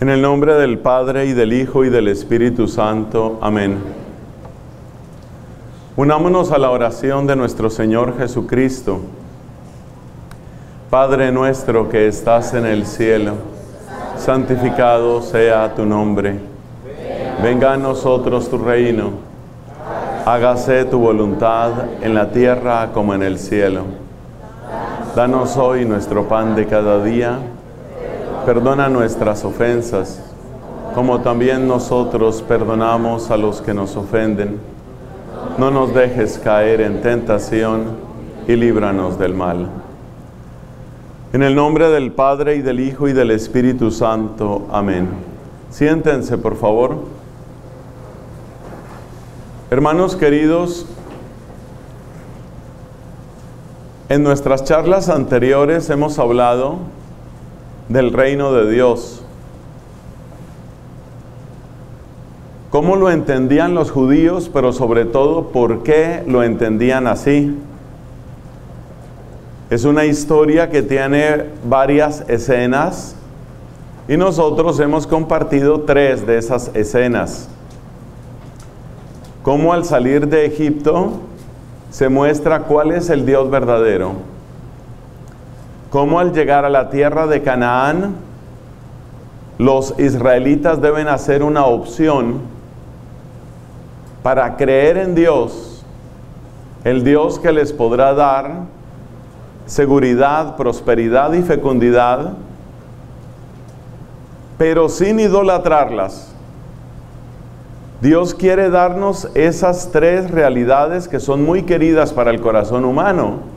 En el nombre del Padre, y del Hijo, y del Espíritu Santo. Amén. Unámonos a la oración de nuestro Señor Jesucristo. Padre nuestro que estás en el cielo, santificado sea tu nombre. Venga a nosotros tu reino. Hágase tu voluntad en la tierra como en el cielo. Danos hoy nuestro pan de cada día. Perdona nuestras ofensas, como también nosotros perdonamos a los que nos ofenden. No nos dejes caer en tentación y líbranos del mal. En el nombre del Padre, y del Hijo, y del Espíritu Santo. Amén. Siéntense, por favor. Hermanos queridos, en nuestras charlas anteriores hemos hablado del reino de Dios. ¿Cómo lo entendían los judíos? Pero sobre todo, ¿por qué lo entendían así? Es una historia que tiene varias escenas y nosotros hemos compartido 3 de esas escenas. Cómo al salir de Egipto se muestra cuál es el Dios verdadero. Cómo al llegar a la tierra de Canaán, los israelitas deben hacer una opción para creer en Dios, el Dios que les podrá dar seguridad, prosperidad y fecundidad, pero sin idolatrarlas. Dios quiere darnos esas 3 realidades que son muy queridas para el corazón humano.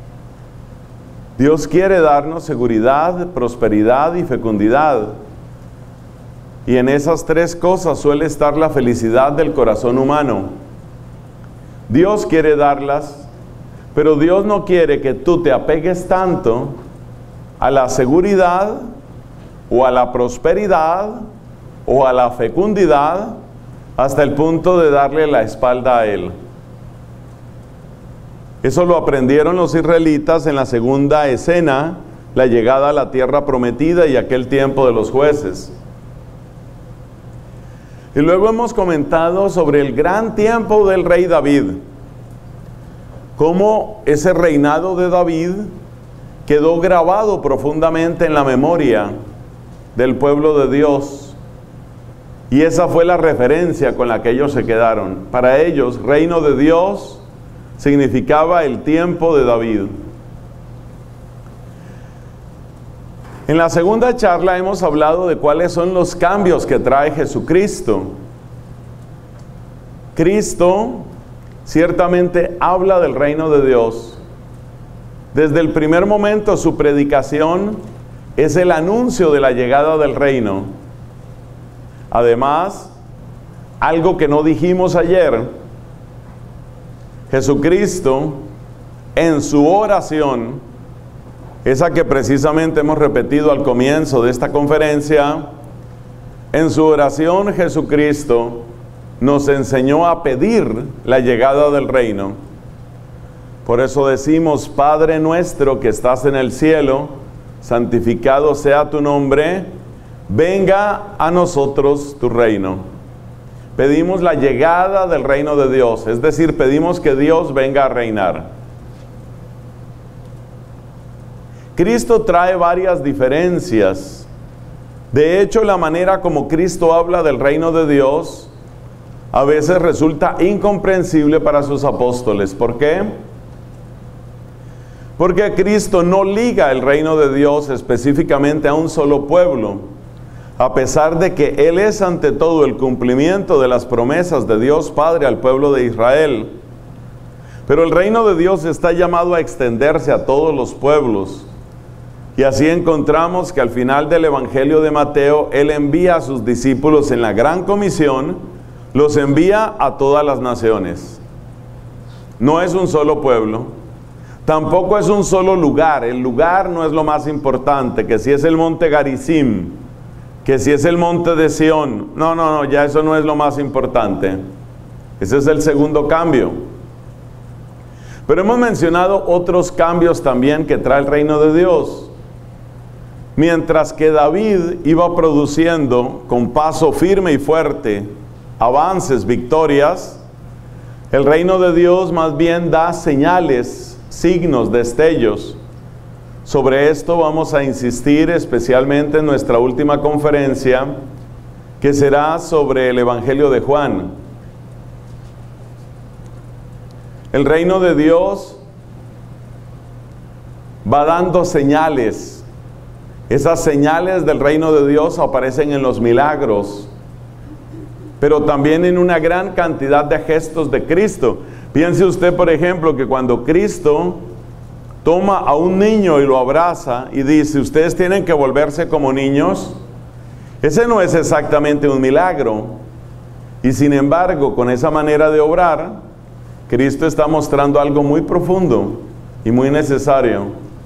Dios quiere darnos seguridad, prosperidad y fecundidad. Y en esas 3 cosas suele estar la felicidad del corazón humano. Dios quiere darlas, pero Dios no quiere que tú te apegues tanto a la seguridad, o a la prosperidad, o a la fecundidad, hasta el punto de darle la espalda a Él. Eso lo aprendieron los israelitas en la segunda escena, la llegada a la tierra prometida y aquel tiempo de los jueces. Y luego hemos comentado sobre el gran tiempo del rey David. Cómo ese reinado de David quedó grabado profundamente en la memoria del pueblo de Dios. Y esa fue la referencia con la que ellos se quedaron. Para ellos, reino de Dios significaba el tiempo de David. En la segunda charla hemos hablado de cuáles son los cambios que trae Jesucristo. Cristo ciertamente habla del reino de Dios. Desde el primer momento su predicación es el anuncio de la llegada del reino. Además, algo que no dijimos ayer, Jesucristo, en su oración, esa que precisamente hemos repetido al comienzo de esta conferencia, en su oración Jesucristo nos enseñó a pedir la llegada del reino. Por eso decimos: Padre nuestro que estás en el cielo, santificado sea tu nombre, venga a nosotros tu reino. Pedimos la llegada del reino de Dios, es decir, pedimos que Dios venga a reinar. Cristo trae varias diferencias. De hecho, la manera como Cristo habla del reino de Dios a veces resulta incomprensible para sus apóstoles. ¿Por qué? Porque Cristo no liga el reino de Dios específicamente a un solo pueblo. A pesar de que Él es ante todo el cumplimiento de las promesas de Dios Padre al pueblo de Israel. Pero el reino de Dios está llamado a extenderse a todos los pueblos. Y así encontramos que al final del Evangelio de Mateo, Él envía a sus discípulos en la gran comisión, los envía a todas las naciones. No es un solo pueblo, tampoco es un solo lugar. El lugar no es lo más importante, que si es el monte Garizim, que si es el monte de Sión. No, ya eso no es lo más importante. Ese es el segundo cambio. Pero hemos mencionado otros cambios también que trae el reino de Dios. mientras que David iba produciendo con paso firme y fuerte avances, victorias, el reino de Dios más bien da señales, signos, destellos. Sobre esto vamos a insistir especialmente en nuestra última conferencia, que será sobre el Evangelio de Juan. El reino de Dios va dando señales. Esas señales del reino de Dios aparecen en los milagros, pero también en una gran cantidad de gestos de Cristo. Piense usted, por ejemplo, que cuando Cristo toma a un niño y lo abraza y dice, ustedes tienen que volverse como niños, ese no es exactamente un milagro. Y sin embargo, con esa manera de obrar, Cristo está mostrando algo muy profundo y muy necesario.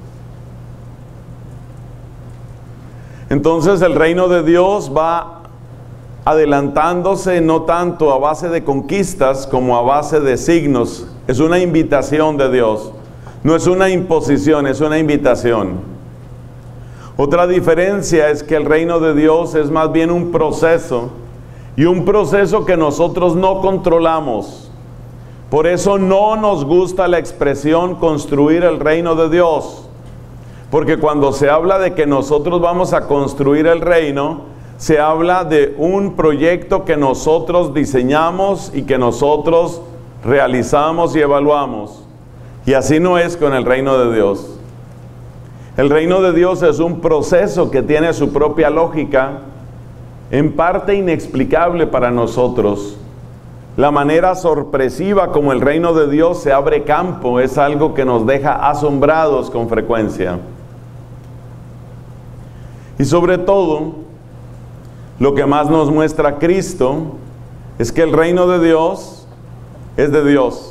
Entonces el reino de Dios va adelantándose no tanto a base de conquistas como a base de signos. Es una invitación de Dios. No es una imposición, es una invitación. Otra diferencia es que el reino de Dios es más bien un proceso, y un proceso que nosotros no controlamos. Por eso no nos gusta la expresión construir el reino de Dios, porque cuando se habla de que nosotros vamos a construir el reino, se habla de un proyecto que nosotros diseñamos y que nosotros realizamos y evaluamos. Y así no es con el reino de Dios. El reino de Dios es un proceso que tiene su propia lógica, en parte inexplicable para nosotros. La manera sorpresiva como el reino de Dios se abre campo es algo que nos deja asombrados con frecuencia. Y sobre todo, lo que más nos muestra Cristo es que el reino de Dios es de Dios.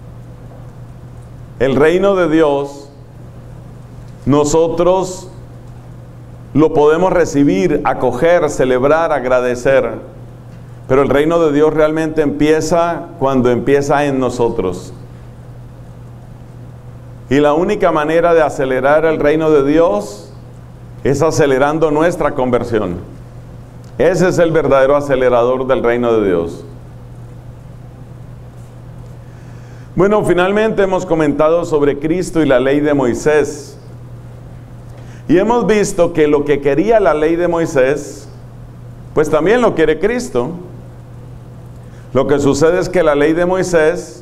El reino de Dios, nosotros lo podemos recibir, acoger, celebrar, agradecer. Pero el reino de Dios realmente empieza cuando empieza en nosotros. Y la única manera de acelerar el reino de Dios es acelerando nuestra conversión. Ese es el verdadero acelerador del reino de Dios. Bueno, finalmente hemos comentado sobre Cristo y la ley de Moisés. Y hemos visto que lo que quería la ley de Moisés, pues también lo quiere Cristo. Lo que sucede es que la ley de Moisés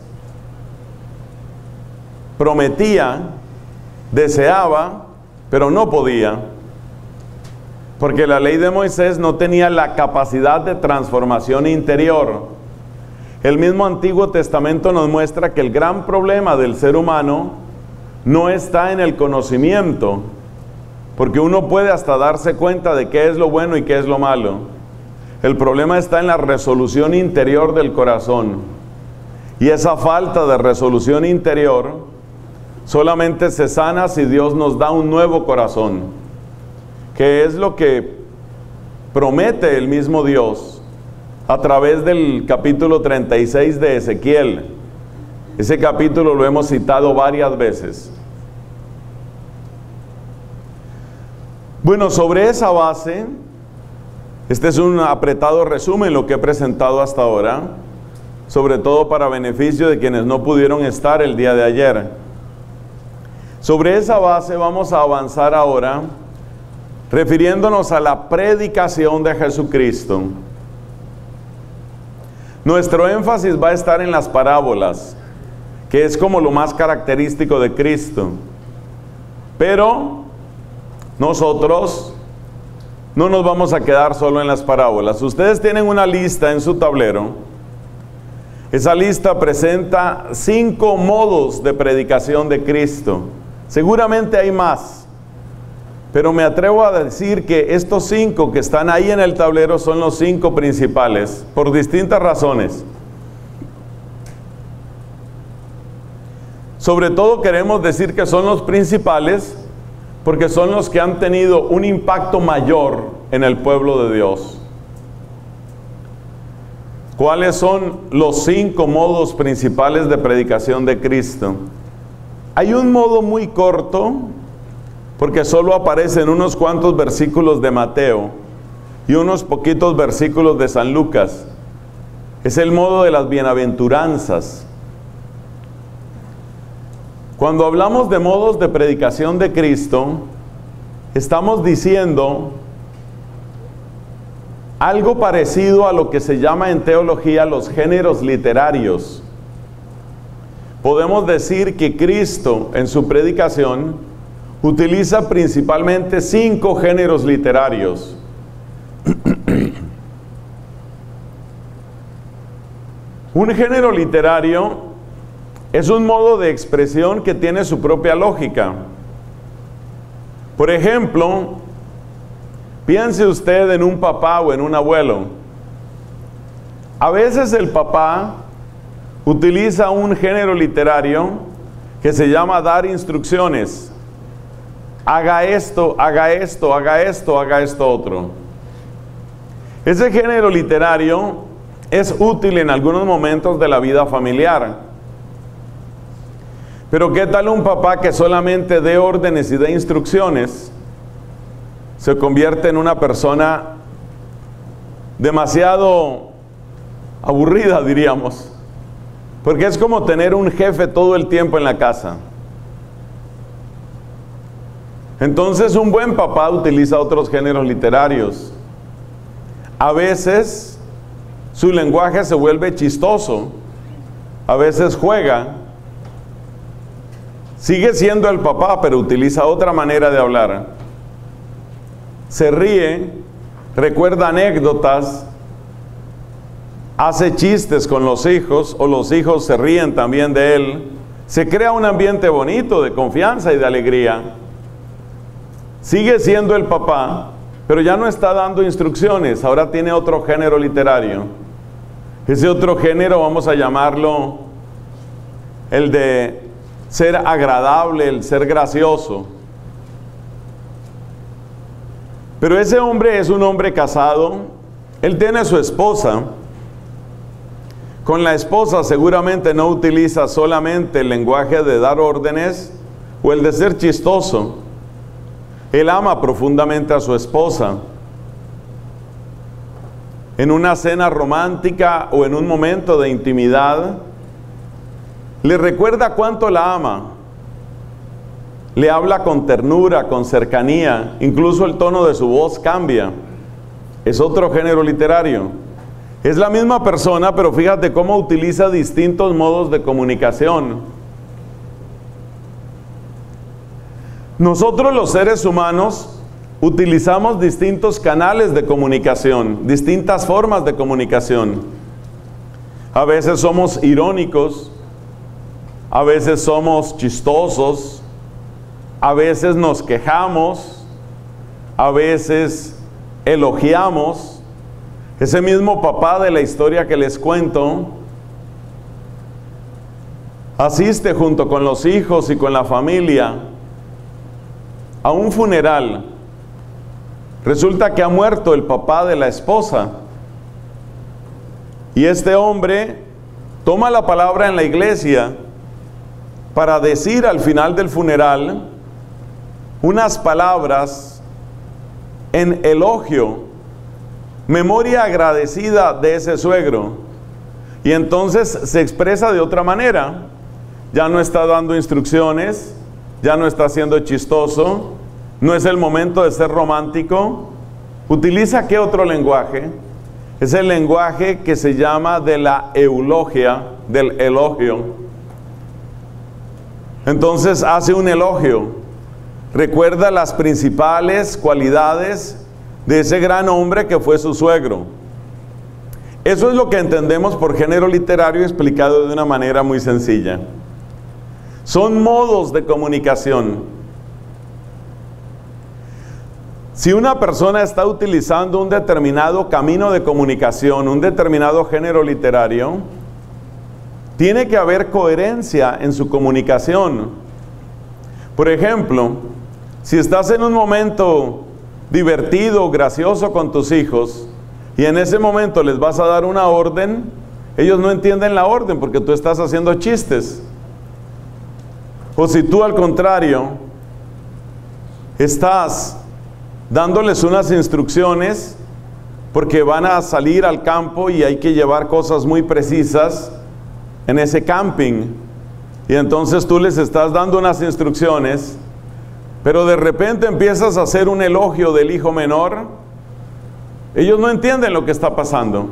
prometía, deseaba, pero no podía. Porque la ley de Moisés no tenía la capacidad de transformación interior. El mismo Antiguo Testamento nos muestra que el gran problema del ser humano no está en el conocimiento, porque uno puede hasta darse cuenta de qué es lo bueno y qué es lo malo. El problema está en la resolución interior del corazón. Y esa falta de resolución interior solamente se sana si Dios nos da un nuevo corazón, que es lo que promete el mismo Dios a través del capítulo 36 de Ezequiel. Ese capítulo lo hemos citado varias veces. Bueno, sobre esa base, este es un apretado resumen lo que he presentado hasta ahora, sobre todo para beneficio de quienes no pudieron estar el día de ayer. Sobre esa base vamos a avanzar ahora, refiriéndonos a la predicación de Jesucristo. Nuestro énfasis va a estar en las parábolas, que es como lo más característico de Cristo. Pero nosotros no nos vamos a quedar solo en las parábolas. Ustedes tienen una lista en su tablero. Esa lista presenta 5 modos de predicación de Cristo. Seguramente hay más, pero me atrevo a decir que estos 5 que están ahí en el tablero son los 5 principales, por distintas razones. Sobre todo queremos decir que son los principales, porque son los que han tenido un impacto mayor en el pueblo de Dios. ¿Cuáles son los 5 modos principales de predicación de Cristo? Hay un modo muy corto porque solo aparecen unos cuantos versículos de Mateo y unos poquitos versículos de San Lucas. Es el modo de las bienaventuranzas. Cuando hablamos de modos de predicación de Cristo, estamos diciendo algo parecido a lo que se llama en teología los géneros literarios. Podemos decir que Cristo en su predicación utiliza principalmente 5 géneros literarios. Un género literario es un modo de expresión que tiene su propia lógica. Por ejemplo, piense usted en un papá o en un abuelo. A veces el papá utiliza un género literario que se llama dar instrucciones. Haga esto, haga esto, haga esto, haga esto otro. Ese género literario es útil en algunos momentos de la vida familiar. Pero ¿qué tal un papá que solamente dé órdenes y dé instrucciones? Se convierte en una persona demasiado aburrida, diríamos. Porque es como tener un jefe todo el tiempo en la casa. Entonces un buen papá utiliza otros géneros literarios. A veces su lenguaje se vuelve chistoso. A veces juega. Sigue siendo el papá, pero utiliza otra manera de hablar. Se ríe, recuerda anécdotas, hace chistes con los hijos, o los hijos se ríen también de él. Se crea un ambiente bonito de confianza y de alegría. Sigue siendo el papá, pero ya no está dando instrucciones, ahora tiene otro género literario. Ese otro género vamos a llamarlo el de ser agradable, el ser gracioso. Pero ese hombre es un hombre casado, él tiene a su esposa. Con la esposa seguramente no utiliza solamente el lenguaje de dar órdenes o el de ser chistoso. Él ama profundamente a su esposa. En una cena romántica o en un momento de intimidad, le recuerda cuánto la ama. Le habla con ternura, con cercanía, incluso el tono de su voz cambia. Es otro género literario. Es la misma persona, pero fíjate cómo utiliza distintos modos de comunicación. Nosotros los seres humanos utilizamos distintos canales de comunicación, distintas formas de comunicación. A veces somos irónicos, a veces somos chistosos, a veces nos quejamos, a veces elogiamos. Ese mismo papá de la historia que les cuento asiste junto con los hijos y con la familia a un funeral. Resulta que ha muerto el papá de la esposa. Y este hombre toma la palabra en la iglesia para decir al final del funeral unas palabras en elogio, memoria agradecida de ese suegro. Y entonces se expresa de otra manera. Ya no está dando instrucciones, ya no está siendo chistoso, no es el momento de ser romántico. ¿Utiliza qué otro lenguaje? Es el lenguaje que se llama de la eulogia, del elogio. Entonces hace un elogio, recuerda las principales cualidades de ese gran hombre que fue su suegro. Eso es lo que entendemos por género literario explicado de una manera muy sencilla. Son modos de comunicación. Si una persona está utilizando un determinado camino de comunicación, un determinado género literario, tiene que haber coherencia en su comunicación. Por ejemplo, si estás en un momento divertido, gracioso con tus hijos, y en ese momento les vas a dar una orden, ellos no entienden la orden porque tú estás haciendo chistes. O si tú al contrario estás dándoles unas instrucciones porque van a salir al campo y hay que llevar cosas muy precisas en ese camping. Y entonces tú les estás dando unas instrucciones, pero de repente empiezas a hacer un elogio del hijo menor. Ellos no entienden lo que está pasando.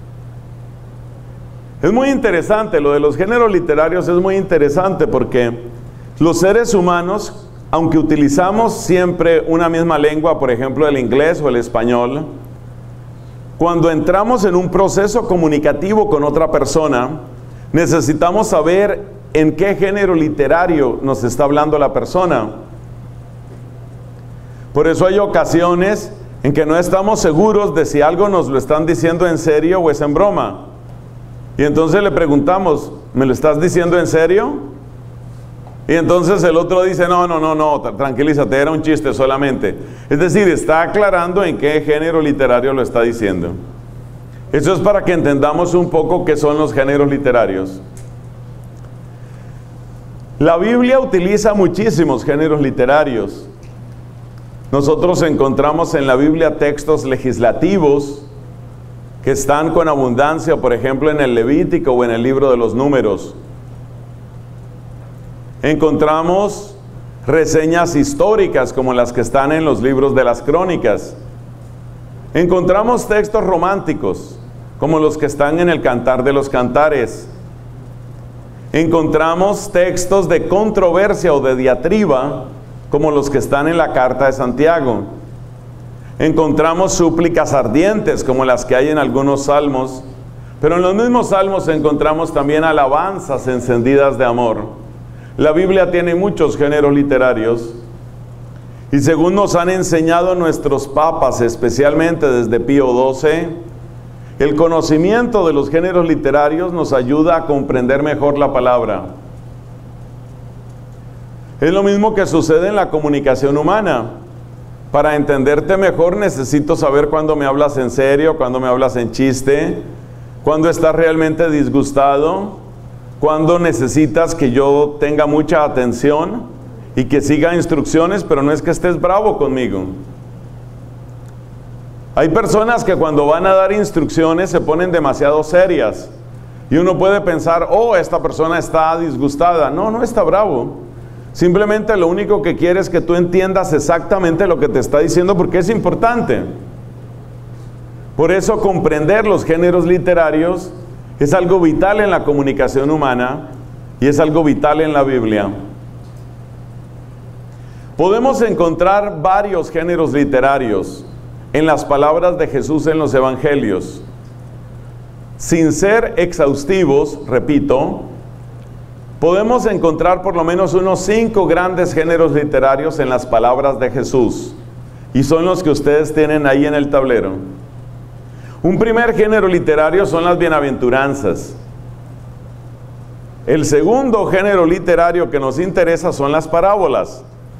Es muy interesante, lo de los géneros literarios es muy interesante porque los seres humanos, aunque utilizamos siempre una misma lengua, por ejemplo el inglés o el español, cuando entramos en un proceso comunicativo con otra persona, necesitamos saber en qué género literario nos está hablando la persona. Por eso hay ocasiones en que no estamos seguros de si algo nos lo están diciendo en serio o es en broma. Y entonces le preguntamos, ¿me lo estás diciendo en serio? Y entonces el otro dice, no, tranquilízate, era un chiste solamente. Es decir, está aclarando en qué género literario lo está diciendo. Eso es para que entendamos un poco qué son los géneros literarios. La Biblia utiliza muchísimos géneros literarios. Nosotros encontramos en la Biblia textos legislativos que están con abundancia, por ejemplo, en el Levítico o en el libro de los Números. Encontramos reseñas históricas como las que están en los libros de las Crónicas. Encontramos textos románticos como los que están en el Cantar de los Cantares. Encontramos textos de controversia o de diatriba como los que están en la Carta de Santiago. Encontramos súplicas ardientes como las que hay en algunos salmos, pero en los mismos salmos encontramos también alabanzas encendidas de amor. La Biblia tiene muchos géneros literarios y según nos han enseñado nuestros papas, especialmente desde Pío XII, el conocimiento de los géneros literarios nos ayuda a comprender mejor la palabra. Es lo mismo que sucede en la comunicación humana. Para entenderte mejor necesito saber cuándo me hablas en serio, cuándo me hablas en chiste, cuándo estás realmente disgustado, cuándo necesitas que yo tenga mucha atención y que siga instrucciones, pero no es que estés bravo conmigo. Hay personas que cuando van a dar instrucciones se ponen demasiado serias y uno puede pensar, oh, esta persona está disgustada. No, no está bravo. Simplemente lo único que quiere es que tú entiendas exactamente lo que te está diciendo porque es importante. Por eso comprender los géneros literarios es algo vital en la comunicación humana y es algo vital en la Biblia. Podemos encontrar varios géneros literarios en las palabras de Jesús en los evangelios. Sin ser exhaustivos, repito, podemos encontrar por lo menos unos 5 grandes géneros literarios en las palabras de Jesús, y son los que ustedes tienen ahí en el tablero. Un primer género literario son las bienaventuranzas. El segundo género literario que nos interesa son las parábolas.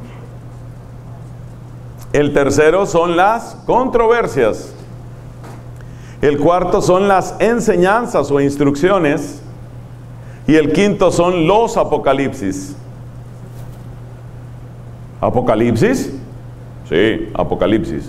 El tercero son las controversias. El cuarto son las enseñanzas o instrucciones. Y el quinto son los apocalipsis. ¿Apocalipsis? Sí, apocalipsis.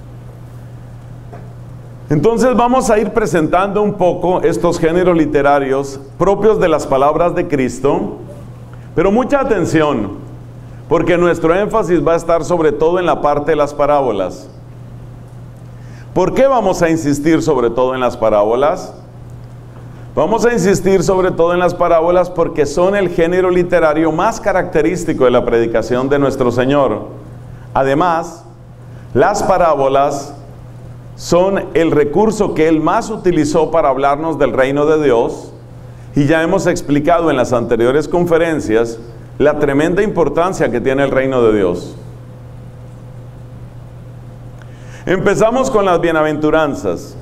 Entonces vamos a ir presentando un poco estos géneros literarios propios de las palabras de Cristo, pero mucha atención, porque nuestro énfasis va a estar sobre todo en la parte de las parábolas. ¿Por qué vamos a insistir sobre todo en las parábolas? Vamos a insistir sobre todo en las parábolas porque son el género literario más característico de la predicación de nuestro Señor. Además, las parábolas son el recurso que Él más utilizó para hablarnos del reino de Dios, y ya hemos explicado en las anteriores conferencias la tremenda importancia que tiene el reino de Dios. Empezamos con las bienaventuranzas.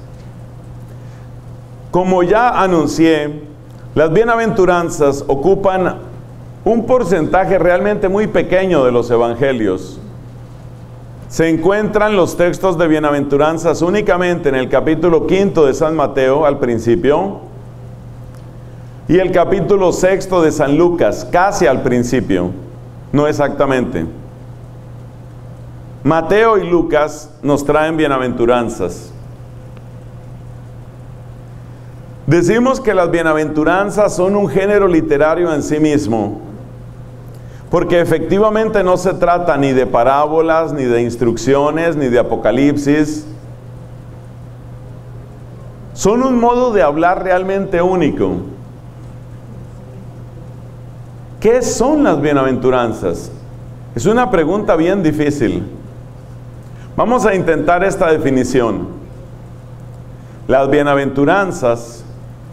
Como ya anuncié, las bienaventuranzas ocupan un porcentaje realmente muy pequeño de los evangelios. Se encuentran los textos de bienaventuranzas únicamente en el capítulo 5 de San Mateo al principio y el capítulo 6 de San Lucas, casi al principio, no exactamente. Mateo y Lucas nos traen bienaventuranzas. Decimos que las bienaventuranzas son un género literario en sí mismo, porque efectivamente no se trata ni de parábolas, ni de instrucciones, ni de apocalipsis. Son un modo de hablar realmente único. ¿Qué son las bienaventuranzas? Es una pregunta bien difícil. Vamos a intentar esta definición. Las bienaventuranzas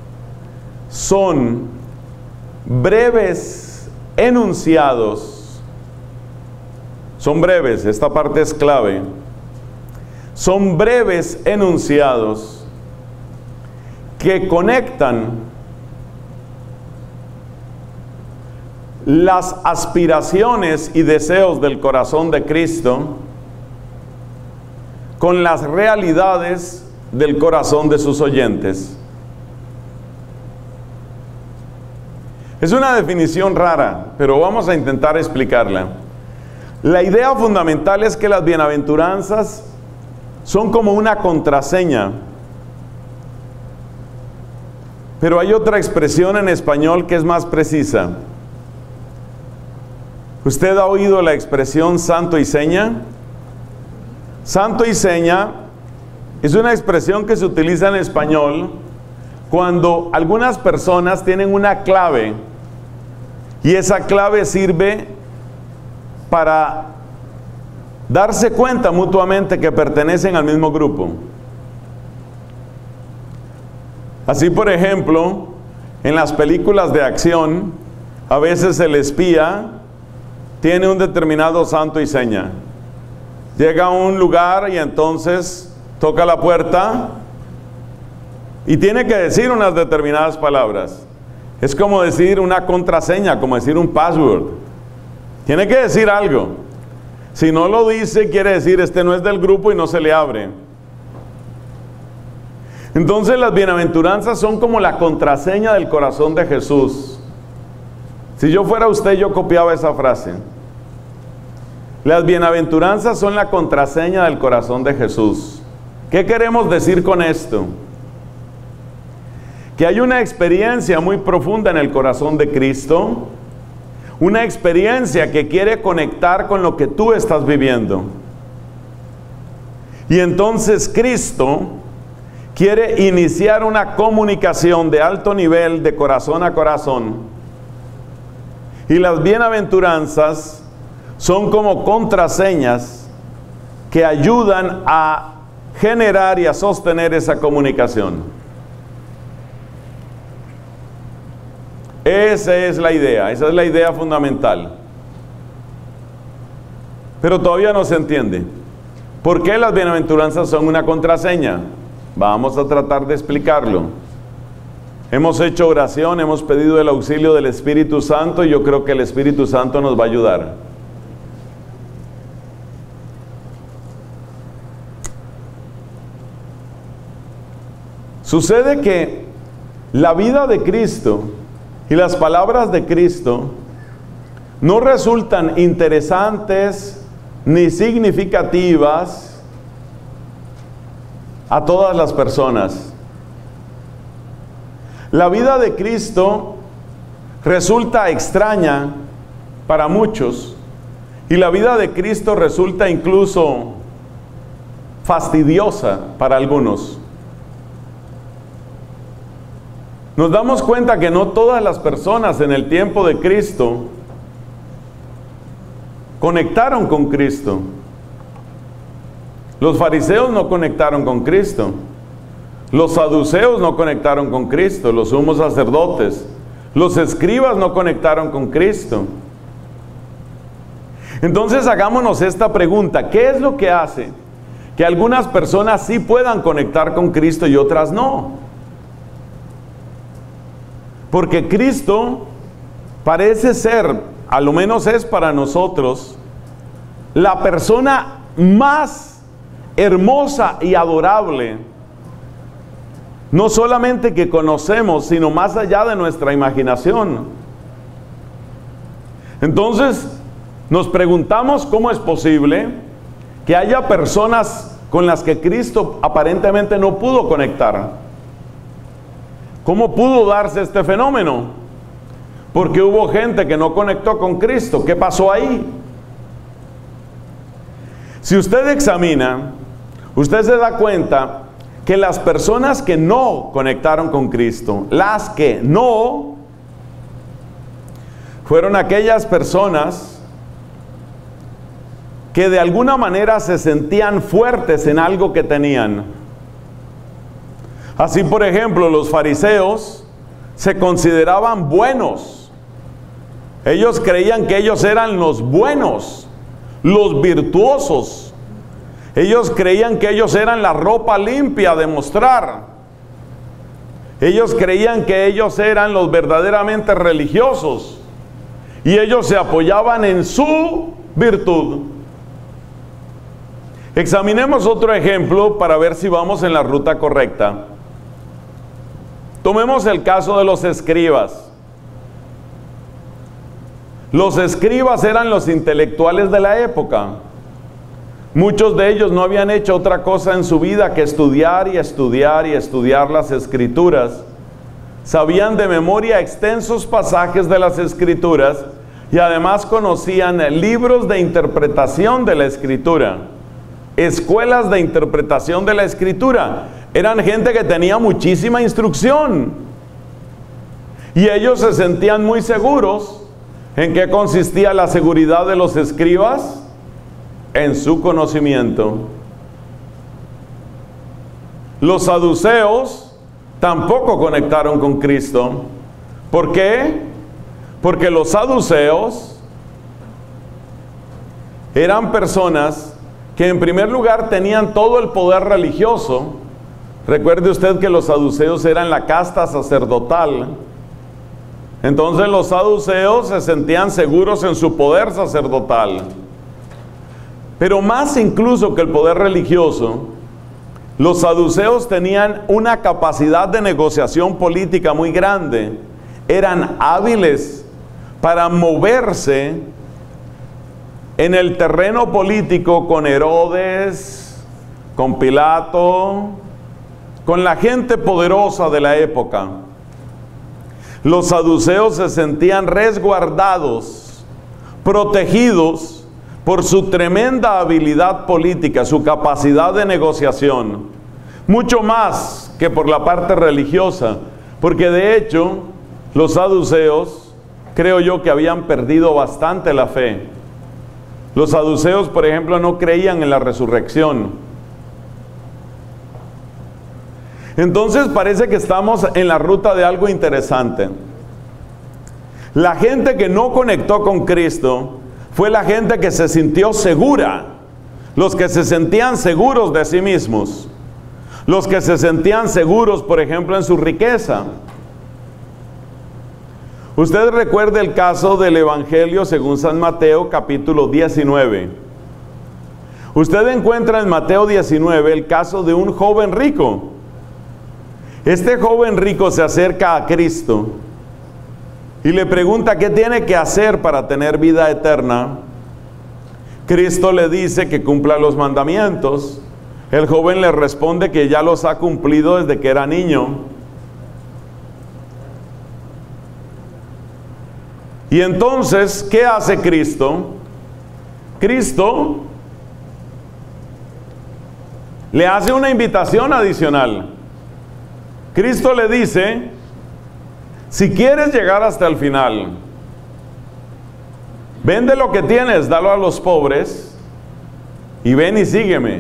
son breves enunciados. Son breves, esta parte es clave. Son breves enunciados que conectan las aspiraciones y deseos del corazón de Cristo con las realidades del corazón de sus oyentes. Es una definición rara, pero vamos a intentar explicarla. La idea fundamental es que las bienaventuranzas son como una contraseña. Pero hay otra expresión en español que es más precisa. ¿Usted ha oído la expresión santo y seña? Santo y seña es una expresión que se utiliza en español cuando algunas personas tienen una clave y esa clave sirve para darse cuenta mutuamente que pertenecen al mismo grupo. Así, por ejemplo, en las películas de acción, a veces el espía tiene un determinado santo y seña. Llega a un lugar y entonces toca la puerta y tiene que decir unas determinadas palabras. Es como decir una contraseña, como decir un password. Tiene que decir algo. Si no lo dice, quiere decir este no es del grupo y no se le abre. Entonces las bienaventuranzas son como la contraseña del corazón de Jesús. Si yo fuera usted, yo copiaba esa frase. Las bienaventuranzas son la contraseña del corazón de Jesús. ¿Qué queremos decir con esto? Que hay una experiencia muy profunda en el corazón de Cristo, una experiencia que quiere conectar con lo que tú estás viviendo. Y entonces Cristo quiere iniciar una comunicación de alto nivel, de corazón a corazón. Y las bienaventuranzas son como contraseñas que ayudan a generar y a sostener esa comunicación. Esa es la idea fundamental. Pero todavía no se entiende. ¿Por qué las bienaventuranzas son una contraseña? Vamos a tratar de explicarlo. Hemos hecho oración, hemos pedido el auxilio del Espíritu Santo y yo creo que el Espíritu Santo nos va a ayudar. Sucede que la vida de Cristo y las palabras de Cristo no resultan interesantes ni significativas a todas las personas. La vida de Cristo resulta extraña para muchos y la vida de Cristo resulta incluso fastidiosa para algunos. Nos damos cuenta que no todas las personas en el tiempo de Cristo conectaron con Cristo. Los fariseos no conectaron con Cristo. Los saduceos no conectaron con Cristo. Los sumos sacerdotes. Los escribas no conectaron con Cristo. Entonces hagámonos esta pregunta. ¿Qué es lo que hace que algunas personas sí puedan conectar con Cristo y otras no? Porque Cristo parece ser, a lo menos es para nosotros, la persona más hermosa y adorable, no solamente que conocemos, sino más allá de nuestra imaginación. Entonces, nos preguntamos cómo es posible que haya personas con las que Cristo aparentemente no pudo conectar. ¿Cómo pudo darse este fenómeno? Porque hubo gente que no conectó con Cristo. ¿Qué pasó ahí? Si usted examina, usted se da cuenta que las personas que no conectaron con Cristo, las que no, fueron aquellas personas que de alguna manera se sentían fuertes en algo que tenían. Así, por ejemplo, los fariseos se consideraban buenos. Ellos creían que ellos eran los buenos, los virtuosos. Ellos creían que ellos eran la ropa limpia de mostrar. Ellos creían que ellos eran los verdaderamente religiosos. Y ellos se apoyaban en su virtud. Examinemos otro ejemplo para ver si vamos en la ruta correcta. Tomemos el caso de los escribas. Los escribas eran los intelectuales de la época. Muchos de ellos no habían hecho otra cosa en su vida que estudiar y estudiar y estudiar las escrituras. Sabían de memoria extensos pasajes de las escrituras y además conocían libros de interpretación de la escritura. Escuelas de interpretación de la escritura. Eran gente que tenía muchísima instrucción. Y ellos se sentían muy seguros. ¿En qué consistía la seguridad de los escribas? En su conocimiento. Los saduceos tampoco conectaron con Cristo. ¿Por qué? Porque los saduceos eran personas que en primer lugar tenían todo el poder religioso. Recuerde usted que los saduceos eran la casta sacerdotal. Entonces los saduceos se sentían seguros en su poder sacerdotal. Pero más incluso que el poder religioso, los saduceos tenían una capacidad de negociación política muy grande. Eran hábiles para moverse en el terreno político con Herodes, con Pilato, con la gente poderosa de la época. Los saduceos se sentían resguardados, protegidos por su tremenda habilidad política, su capacidad de negociación, mucho más que por la parte religiosa, porque de hecho los saduceos, creo yo que habían perdido bastante la fe. Los saduceos, por ejemplo, no creían en la resurrección. Entonces parece que estamos en la ruta de algo interesante. La gente que no conectó con Cristo fue la gente que se sintió segura, los que se sentían seguros de sí mismos, los que se sentían seguros, por ejemplo, en su riqueza. Usted recuerde el caso del Evangelio según San Mateo, capítulo 19. Usted encuentra en Mateo 19 el caso de un joven rico. Este joven rico se acerca a Cristo y le pregunta qué tiene que hacer para tener vida eterna. Cristo le dice que cumpla los mandamientos. El joven le responde que ya los ha cumplido desde que era niño. Y entonces, ¿qué hace Cristo? Cristo le hace una invitación adicional. Cristo le dice, si quieres llegar hasta el final, vende lo que tienes, dalo a los pobres, y ven y sígueme.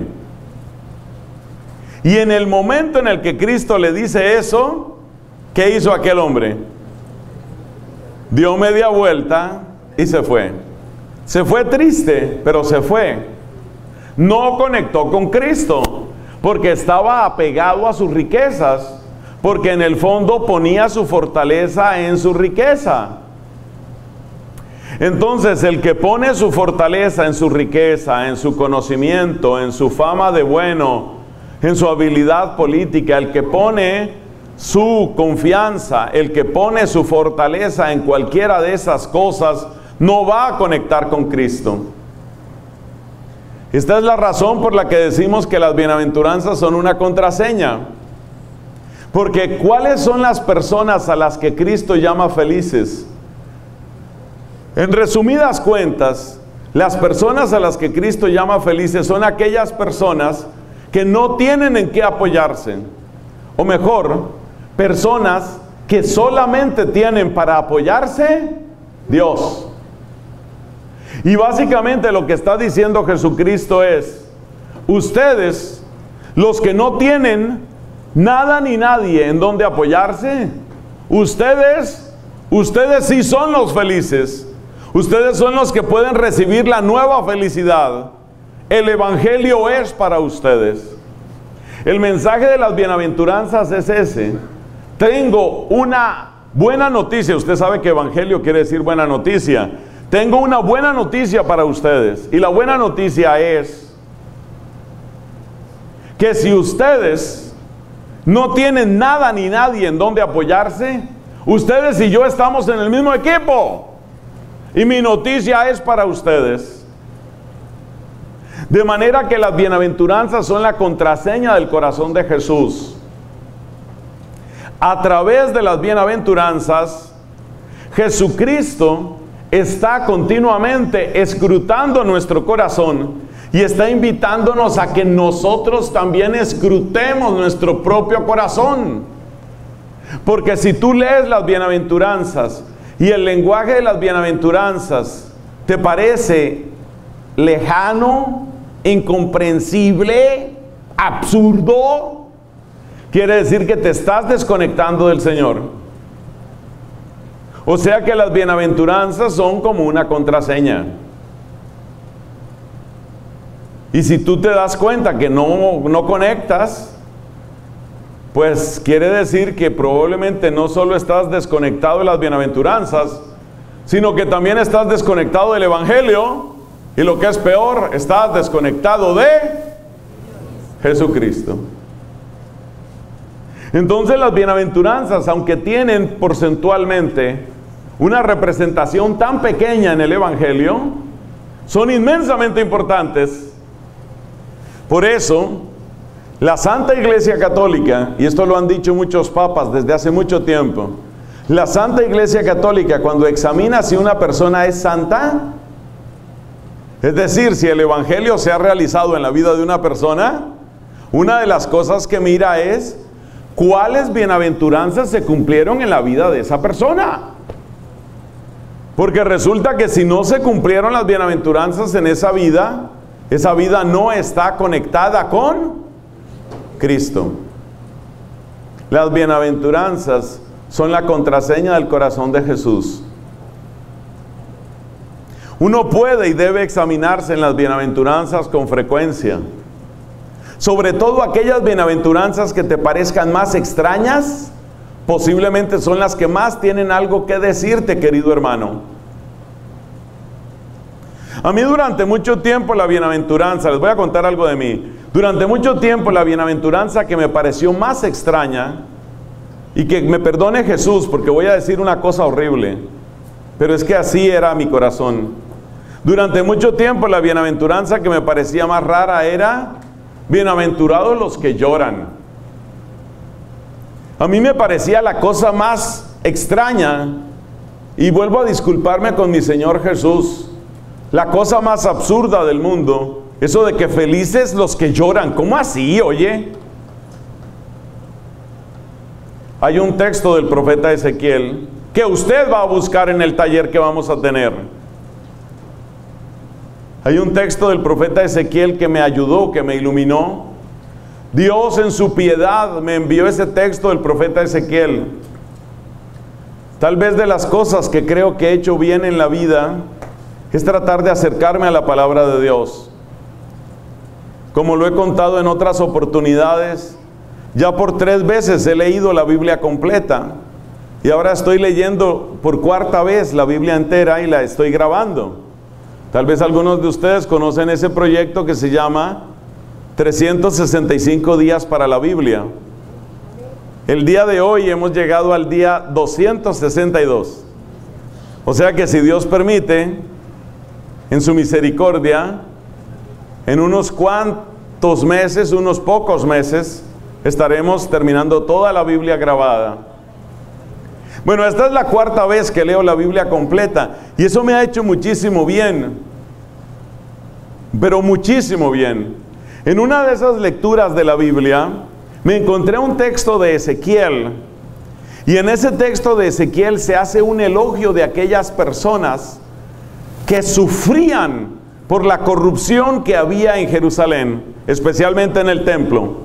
Y en el momento en el que Cristo le dice eso, ¿qué hizo aquel hombre? Dio media vuelta y se fue. Se fue triste, pero se fue. No conectó con Cristo, porque estaba apegado a sus riquezas, porque en el fondo ponía su fortaleza en su riqueza. Entonces, el que pone su fortaleza en su riqueza, en su conocimiento, en su fama de bueno, en su habilidad política, el que pone su confianza, el que pone su fortaleza en cualquiera de esas cosas, no va a conectar con Cristo. Esta es la razón por la que decimos que las bienaventuranzas son una contraseña. Porque ¿cuáles son las personas a las que Cristo llama felices? En resumidas cuentas, las personas a las que Cristo llama felices son aquellas personas que no tienen en qué apoyarse. O mejor, personas que solamente tienen para apoyarse Dios. Y básicamente lo que está diciendo Jesucristo es: ustedes, los que no tienen nada ni nadie en donde apoyarse, ustedes sí son los felices. Ustedes son los que pueden recibir la nueva felicidad. El evangelio es para ustedes. El mensaje de las bienaventuranzas es ese: tengo una buena noticia. Usted sabe que evangelio quiere decir buena noticia. Tengo una buena noticia para ustedes. Y la buena noticia es que si ustedes no tienen nada ni nadie en donde apoyarse, ustedes y yo estamos en el mismo equipo. Y mi noticia es para ustedes. De manera que las bienaventuranzas son la contraseña del corazón de Jesús. A través de las bienaventuranzas, Jesucristo está continuamente escrutando nuestro corazón y está invitándonos a que nosotros también escrutemos nuestro propio corazón. Porque si tú lees las bienaventuranzas y el lenguaje de las bienaventuranzas te parece lejano, incomprensible, absurdo, quiere decir que te estás desconectando del Señor. O sea que las bienaventuranzas son como una contraseña. Y si tú te das cuenta que no conectas, pues quiere decir que probablemente no solo estás desconectado de las bienaventuranzas, sino que también estás desconectado del evangelio, y lo que es peor, estás desconectado de Jesucristo. Entonces las bienaventuranzas, aunque tienen porcentualmente una representación tan pequeña en el evangelio, son inmensamente importantes. Por eso, la Santa Iglesia Católica, y esto lo han dicho muchos papas desde hace mucho tiempo, la Santa Iglesia Católica, cuando examina si una persona es santa, es decir, si el evangelio se ha realizado en la vida de una persona, una de las cosas que mira es cuáles bienaventuranzas se cumplieron en la vida de esa persona. Porque resulta que si no se cumplieron las bienaventuranzas en esa vida no está conectada con Cristo. Las bienaventuranzas son la contraseña del corazón de Jesús. Uno puede y debe examinarse en las bienaventuranzas con frecuencia. Sobre todo aquellas bienaventuranzas que te parezcan más extrañas, posiblemente son las que más tienen algo que decirte, querido hermano. A mí durante mucho tiempo la bienaventuranza, les voy a contar algo de mí. Durante mucho tiempo la bienaventuranza que me pareció más extraña, y que me perdone Jesús porque voy a decir una cosa horrible, pero es que así era mi corazón. Durante mucho tiempo la bienaventuranza que me parecía más rara era: bienaventurados los que lloran. A mí me parecía la cosa más extraña, y vuelvo a disculparme con mi Señor Jesús, la cosa más absurda del mundo, eso de que felices los que lloran. ¿Cómo así, oye? Hay un texto del profeta Ezequiel que usted va a buscar en el taller que vamos a tener. Hay un texto del profeta Ezequiel que me ayudó, que me iluminó. Dios en su piedad me envió ese texto del profeta Ezequiel. Tal vez de las cosas que creo que he hecho bien en la vida es tratar de acercarme a la palabra de Dios. Como lo he contado en otras oportunidades, ya por 3 veces he leído la Biblia completa, y ahora estoy leyendo por 4ª vez la Biblia entera y la estoy grabando. Tal vez algunos de ustedes conocen ese proyecto que se llama 365 días para la Biblia. El día de hoy hemos llegado al día 262. O sea que si Dios permite, en su misericordia, En unos cuantos meses, unos pocos meses, estaremos terminando toda la Biblia grabada. Bueno, esta es la 4ª vez que leo la Biblia completa y eso me ha hecho muchísimo bien, pero muchísimo bien. En una de esas lecturas de la Biblia me encontré un texto de Ezequiel y en ese texto de Ezequiel se hace un elogio de aquellas personas que sufrían por la corrupción que había en Jerusalén, especialmente en el templo.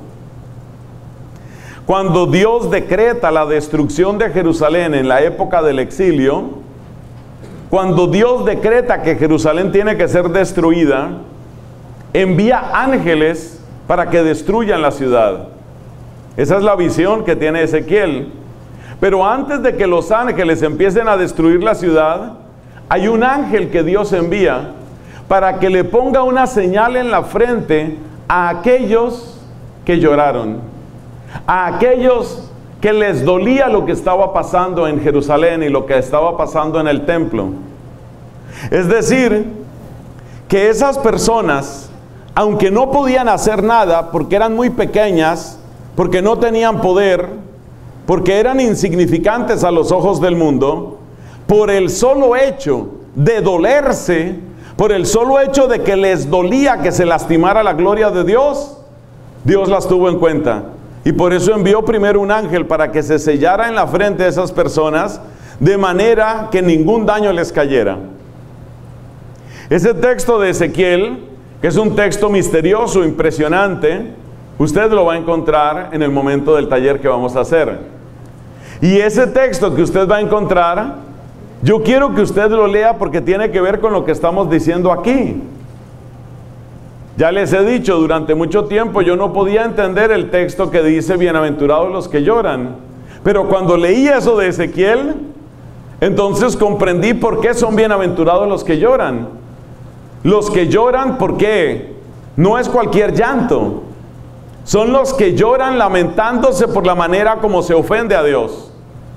Cuando Dios decreta la destrucción de Jerusalén en la época del exilio, cuando Dios decreta que Jerusalén tiene que ser destruida, envía ángeles para que destruyan la ciudad. Esa es la visión que tiene Ezequiel. Pero antes de que los ángeles empiecen a destruir la ciudad, hay un ángel que Dios envía para que le ponga una señal en la frente a aquellos que lloraron, a aquellos que les dolía lo que estaba pasando en Jerusalén y lo que estaba pasando en el templo. Es decir, que esas personas, aunque no podían hacer nada porque eran muy pequeñas, porque no tenían poder, porque eran insignificantes a los ojos del mundo, por el solo hecho de dolerse, por el solo hecho de que les dolía que se lastimara la gloria de Dios, Dios las tuvo en cuenta. Y por eso envió primero un ángel para que se sellara en la frente de esas personas, de manera que ningún daño les cayera. Ese texto de Ezequiel, que es un texto misterioso, impresionante, usted lo va a encontrar en el momento del taller que vamos a hacer. Y ese texto que usted va a encontrar, yo quiero que usted lo lea porque tiene que ver con lo que estamos diciendo aquí. Ya les he dicho, durante mucho tiempo yo no podía entender el texto que dice bienaventurados los que lloran. Pero cuando leí eso de Ezequiel, entonces comprendí por qué son bienaventurados los que lloran. Los que lloran, ¿por qué? No es cualquier llanto. Son los que lloran lamentándose por la manera como se ofende a Dios.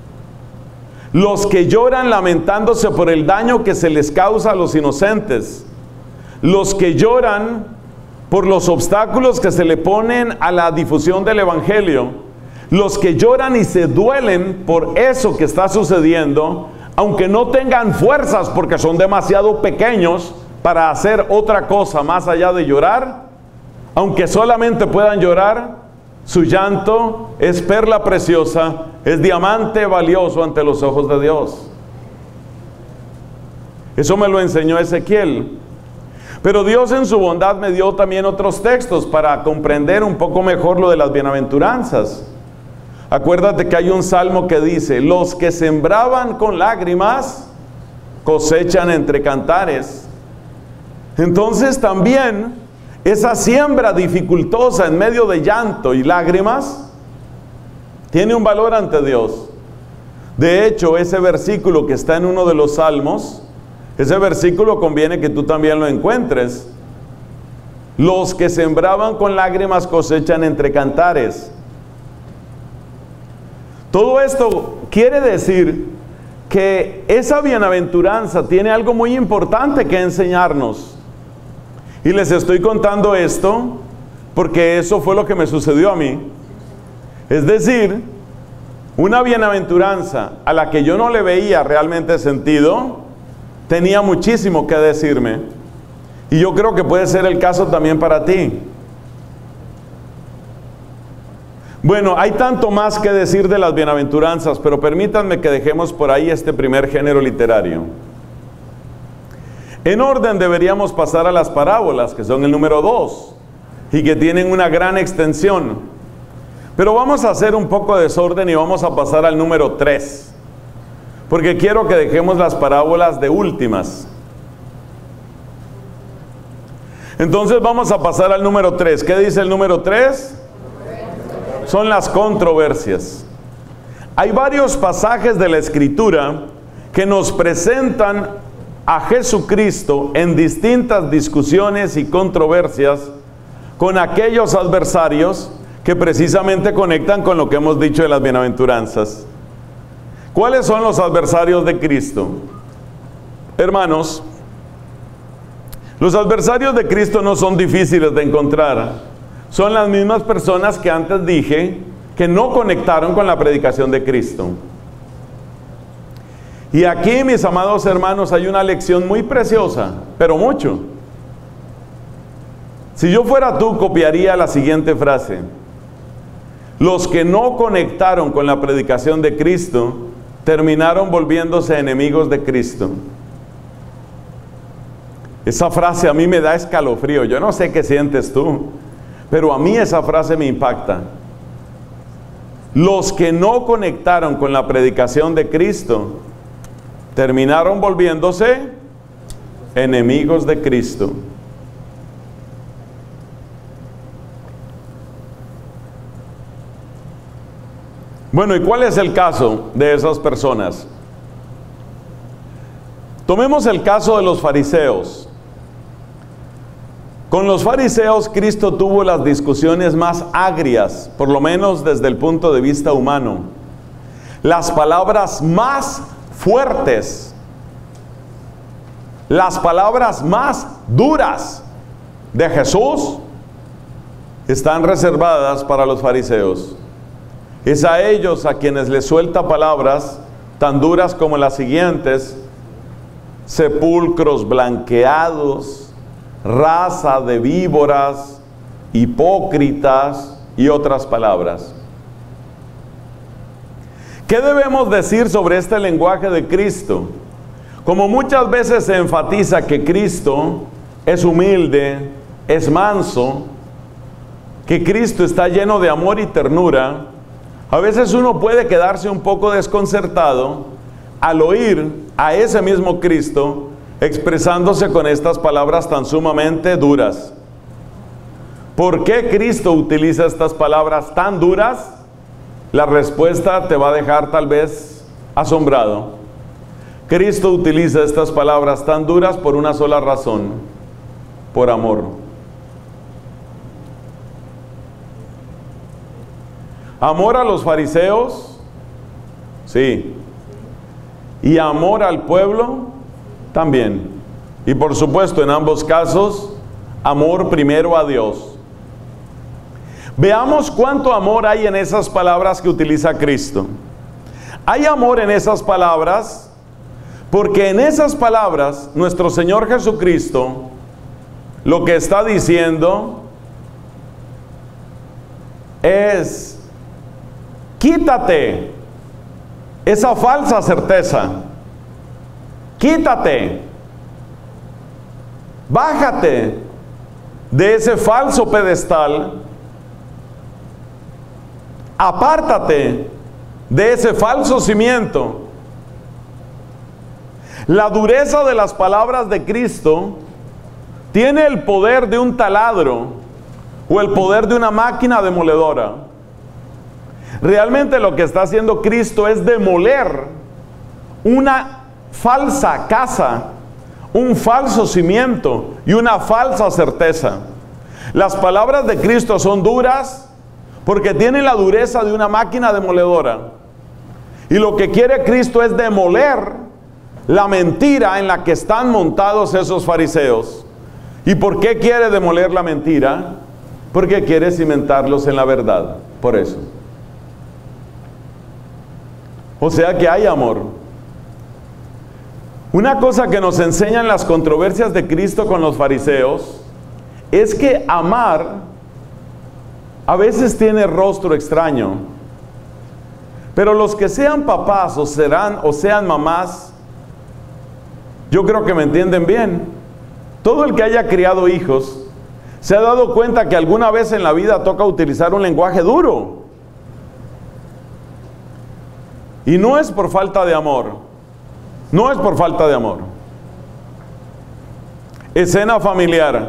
Los que lloran lamentándose por el daño que se les causa a los inocentes. Los que lloran por los obstáculos que se le ponen a la difusión del Evangelio. Los que lloran y se duelen por eso que está sucediendo, aunque no tengan fuerzas porque son demasiado pequeños para hacer otra cosa más allá de llorar, aunque solamente puedan llorar, su llanto es perla preciosa, es diamante valioso ante los ojos de Dios. Eso me lo enseñó Ezequiel. Pero Dios en su bondad me dio también otros textos para comprender un poco mejor lo de las bienaventuranzas. Acuérdate que hay un salmo que dice: los que sembraban con lágrimas cosechan entre cantares. Entonces también esa siembra dificultosa en medio de llanto y lágrimas tiene un valor ante Dios. De hecho, ese versículo que está en uno de los salmos, ese versículo conviene que tú también lo encuentres. Los que sembraban con lágrimas cosechan entre cantares. Todo esto quiere decir que esa bienaventuranza tiene algo muy importante que enseñarnos. Y les estoy contando esto porque eso fue lo que me sucedió a mí. Es decir, una bienaventuranza a la que yo no le veía realmente sentido, tenía muchísimo que decirme. Y yo creo que puede ser el caso también para ti. Bueno, hay tanto más que decir de las bienaventuranzas, pero permítanme que dejemos por ahí este primer género literario. En orden deberíamos pasar a las parábolas, que son el número 2, y que tienen una gran extensión. Pero vamos a hacer un poco de desorden y vamos a pasar al número 3. Porque quiero que dejemos las parábolas de últimas. Entonces vamos a pasar al número 3. ¿Qué dice el número 3? Son las controversias. Hay varios pasajes de la Escritura que nos presentan a Jesucristo en distintas discusiones y controversias con aquellos adversarios que precisamente conectan con lo que hemos dicho de las bienaventuranzas. ¿Cuáles son los adversarios de Cristo? Hermanos, Los adversarios de Cristo no son difíciles de encontrar. Son las mismas personas que antes dije que no conectaron con la predicación de Cristo. Y aquí, mis amados hermanos, hay una lección muy preciosa, pero mucho. Si yo fuera tú, copiaría la siguiente frase: los que no conectaron con la predicación de Cristo terminaron volviéndose enemigos de Cristo. Esa frase a mí me da escalofrío. Yo no sé qué sientes tú, pero a mí esa frase me impacta. Los que no conectaron con la predicación de Cristo terminaron volviéndose enemigos de Cristo. Bueno, ¿y cuál es el caso de esas personas? Tomemos el caso de los fariseos. Con los fariseos Cristo tuvo las discusiones más agrias, por lo menos desde el punto de vista humano. Las palabras más fuertes, las palabras más duras de Jesús están reservadas para los fariseos. Es a ellos a quienes les suelta palabras tan duras como las siguientes: sepulcros blanqueados, raza de víboras, hipócritas y otras palabras. ¿Qué debemos decir sobre este lenguaje de Cristo? Como muchas veces se enfatiza que Cristo es humilde, es manso, que Cristo está lleno de amor y ternura, a veces uno puede quedarse un poco desconcertado al oír a ese mismo Cristo expresándose con estas palabras tan sumamente duras. ¿Por qué Cristo utiliza estas palabras tan duras? La respuesta te va a dejar tal vez asombrado. Cristo utiliza estas palabras tan duras por una sola razón: por amor. Amor a los fariseos, sí, y amor al pueblo también. Y por supuesto, en ambos casos, amor primero a Dios. Veamos cuánto amor hay en esas palabras que utiliza Cristo. Hay amor en esas palabras porque en esas palabras nuestro Señor Jesucristo lo que está diciendo es: quítate esa falsa certeza, quítate, bájate de ese falso pedestal, apártate de ese falso cimiento. La dureza de las palabras de Cristo tiene el poder de un taladro o el poder de una máquina demoledora. Realmente lo que está haciendo Cristo es demoler una falsa casa, un falso cimiento y una falsa certeza. Las palabras de Cristo son duras porque tienen la dureza de una máquina demoledora. Y lo que quiere Cristo es demoler la mentira en la que están montados esos fariseos. ¿Y por qué quiere demoler la mentira? Porque quiere cimentarlos en la verdad. Por eso. O sea que hay amor. Una cosa que nos enseñan las controversias de Cristo con los fariseos es que amar a veces tiene rostro extraño. Pero los que sean papás o sean mamás, yo creo que me entienden bien. Todo el que haya criado hijos se ha dado cuenta que alguna vez en la vida toca utilizar un lenguaje duro. Y no es por falta de amor. No es por falta de amor. Escena familiar.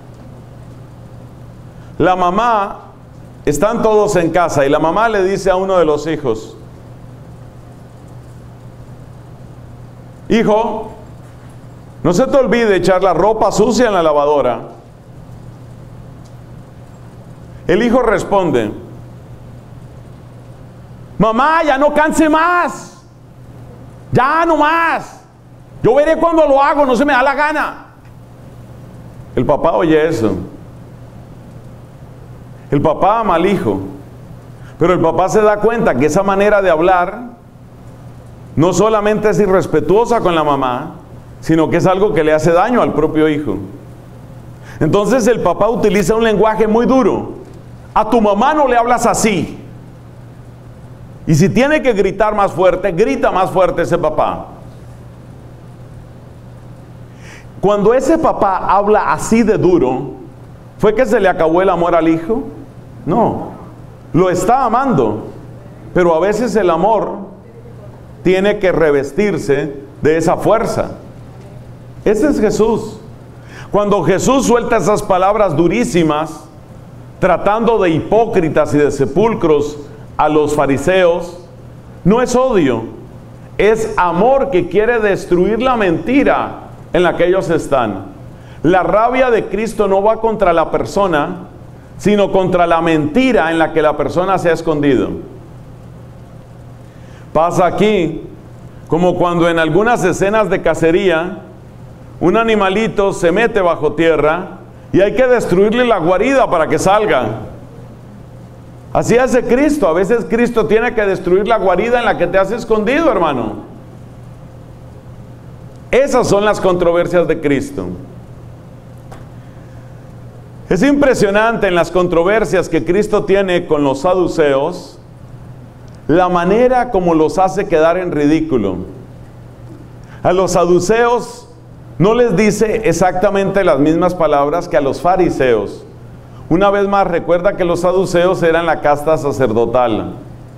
La mamá, están todos en casa y la mamá le dice a uno de los hijos: hijo, no se te olvide echar la ropa sucia en la lavadora. El hijo responde: mamá, ya no canse más, ya no más, yo veré cuando lo hago, no se me da la gana. El papá oye eso. El papá ama al hijo. Pero el papá se da cuenta que esa manera de hablar no solamente es irrespetuosa con la mamá, sino que es algo que le hace daño al propio hijo. Entonces el papá utiliza un lenguaje muy duro. A tu mamá no le hablas así. Y si tiene que gritar más fuerte, grita más fuerte ese papá. Cuando ese papá habla así de duro, ¿fue que se le acabó el amor al hijo? No, lo está amando, pero a veces el amor tiene que revestirse de esa fuerza. Ese es Jesús. Cuando Jesús suelta esas palabras durísimas, tratando de hipócritas y de sepulcros a los fariseos, no es odio, es amor que quiere destruir la mentira en la que ellos están. La rabia de Cristo no va contra la persona, sino contra la mentira en la que la persona se ha escondido. Pasa aquí como cuando en algunas escenas de cacería un animalito se mete bajo tierra y hay que destruirle la guarida para que salga. Así hace Cristo. A veces Cristo tiene que destruir la guarida en la que te has escondido, hermano. Esas son las controversias de Cristo. Es impresionante en las controversias que Cristo tiene con los saduceos, la manera como los hace quedar en ridículo. A los saduceos no les dice exactamente las mismas palabras que a los fariseos. Una vez más, recuerda que los saduceos eran la casta sacerdotal.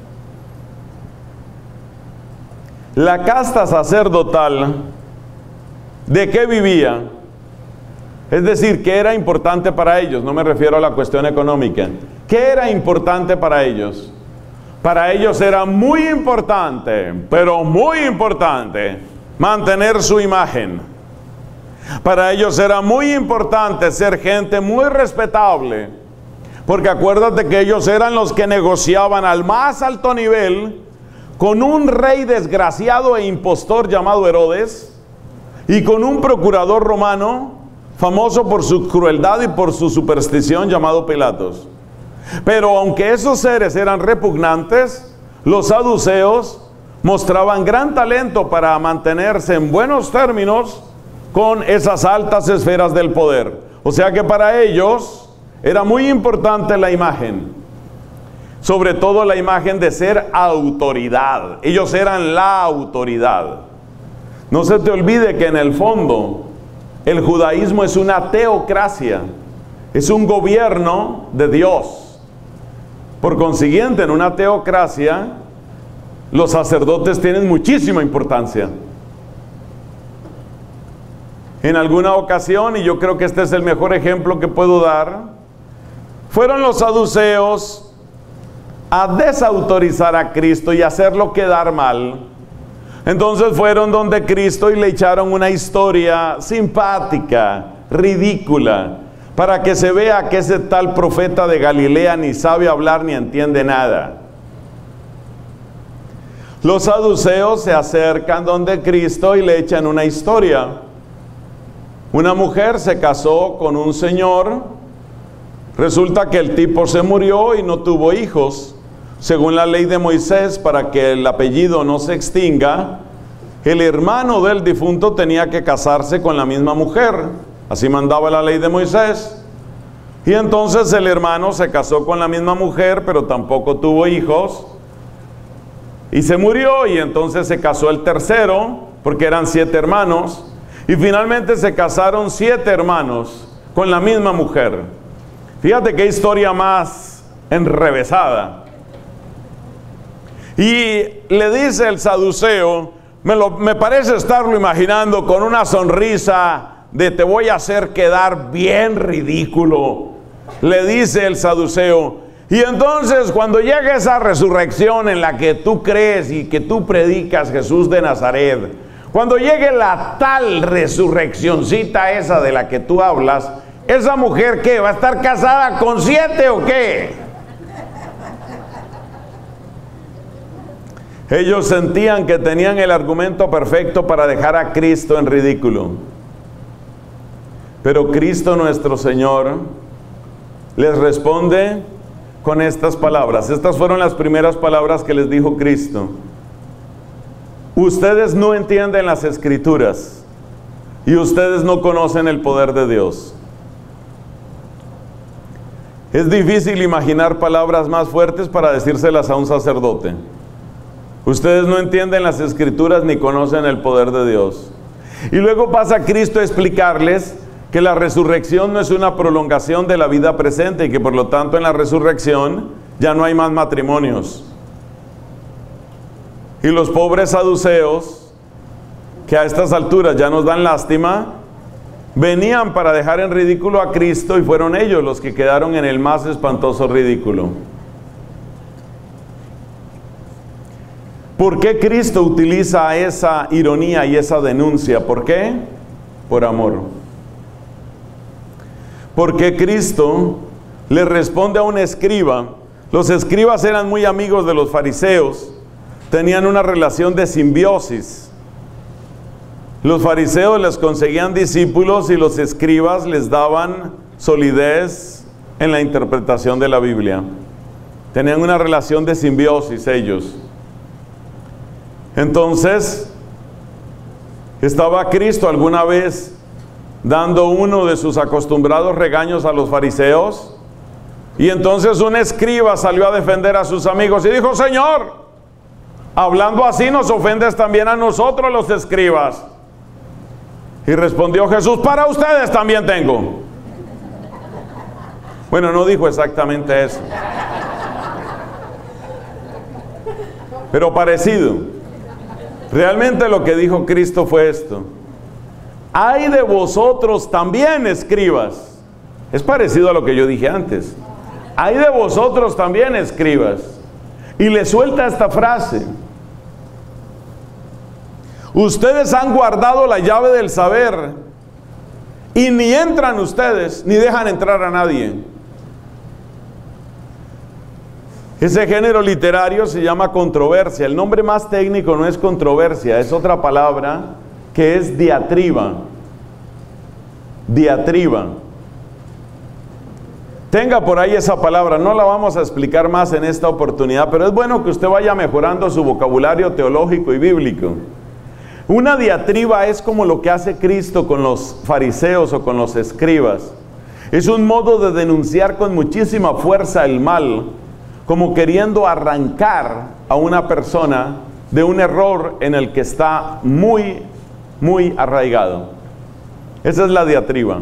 La casta sacerdotal, ¿de qué vivía? Es decir, ¿qué era importante para ellos? No me refiero a la cuestión económica. ¿Qué era importante para ellos? Para ellos era muy importante, pero muy importante, mantener su imagen. Para ellos era muy importante ser gente muy respetable, porque acuérdate que ellos eran los que negociaban al más alto nivel con un rey desgraciado e impostor llamado Herodes y con un procurador romano famoso por su crueldad y por su superstición llamado Pilatos. Pero aunque esos seres eran repugnantes, los saduceos mostraban gran talento para mantenerse en buenos términos con esas altas esferas del poder. O sea que para ellos era muy importante la imagen, sobre todo la imagen de ser autoridad. Ellos eran la autoridad. No se te olvide que en el fondo el judaísmo es una teocracia, es un gobierno de Dios. Por consiguiente, en una teocracia los sacerdotes tienen muchísima importancia. En alguna ocasión, y yo creo que este es el mejor ejemplo que puedo dar, fueron los saduceos a desautorizar a Cristo y hacerlo quedar mal. Entonces fueron donde Cristo y le echaron una historia simpática, ridícula, para que se vea que ese tal profeta de Galilea ni sabe hablar ni entiende nada. Los saduceos se acercan donde Cristo y le echan una historia. Una mujer se casó con un señor, resulta que el tipo se murió y no tuvo hijos. Según la ley de Moisés, para que el apellido no se extinga, el hermano del difunto tenía que casarse con la misma mujer. Así mandaba la ley de Moisés. Y entonces el hermano se casó con la misma mujer, pero tampoco tuvo hijos. Y se murió, y entonces se casó el tercero, porque eran 7 hermanos. Y finalmente se casaron 7 hermanos con la misma mujer. Fíjate qué historia más enrevesada. Y le dice el saduceo, me parece estarlo imaginando con una sonrisa de te voy a hacer quedar bien ridículo. Le dice el saduceo, y entonces cuando llegue esa resurrección en la que tú crees y que tú predicas, Jesús de Nazaret, cuando llegue la tal resurreccioncita esa de la que tú hablas, ¿esa mujer qué? ¿Va a estar casada con 7 o qué? Ellos sentían que tenían el argumento perfecto para dejar a Cristo en ridículo. Pero Cristo nuestro Señor les responde con estas palabras. Estas fueron las primeras palabras que les dijo Cristo. Ustedes no entienden las Escrituras y ustedes no conocen el poder de Dios. Es difícil imaginar palabras más fuertes para decírselas a un sacerdote. Ustedes no entienden las Escrituras ni conocen el poder de Dios. Y luego pasa Cristo a explicarles que la resurrección no es una prolongación de la vida presente y que por lo tanto en la resurrección ya no hay más matrimonios. Y los pobres saduceos, que a estas alturas ya nos dan lástima, venían para dejar en ridículo a Cristo y fueron ellos los que quedaron en el más espantoso ridículo. ¿Por qué Cristo utiliza esa ironía y esa denuncia? ¿Por qué? Por amor. Porque Cristo le responde a un escriba. Los escribas eran muy amigos de los fariseos, tenían una relación de simbiosis. Los fariseos les conseguían discípulos y los escribas les daban solidez en la interpretación de la Biblia. Tenían una relación de simbiosis ellos. Entonces, ¿estaba Cristo alguna vez dando uno de sus acostumbrados regaños a los fariseos? Y entonces un escriba salió a defender a sus amigos y dijo: Señor, hablando así nos ofendes también a nosotros los escribas. Y respondió Jesús: para ustedes también tengo. Bueno, no dijo exactamente eso, pero parecido. Realmente lo que dijo Cristo fue esto: ay de vosotros también, escribas. Es parecido a lo que yo dije antes. Ay de vosotros también, escribas. Y le suelta esta frase: ustedes han guardado la llave del saber y ni entran ustedes ni dejan entrar a nadie. Ese género literario se llama controversia. El nombre más técnico no es controversia, es otra palabra que es diatriba. Diatriba. Tenga por ahí esa palabra, no la vamos a explicar más en esta oportunidad, pero es bueno que usted vaya mejorando su vocabulario teológico y bíblico. Una diatriba es como lo que hace Cristo con los fariseos o con los escribas. Es un modo de denunciar con muchísima fuerza el mal, como queriendo arrancar a una persona de un error en el que está muy, muy arraigado. Esa es la diatriba.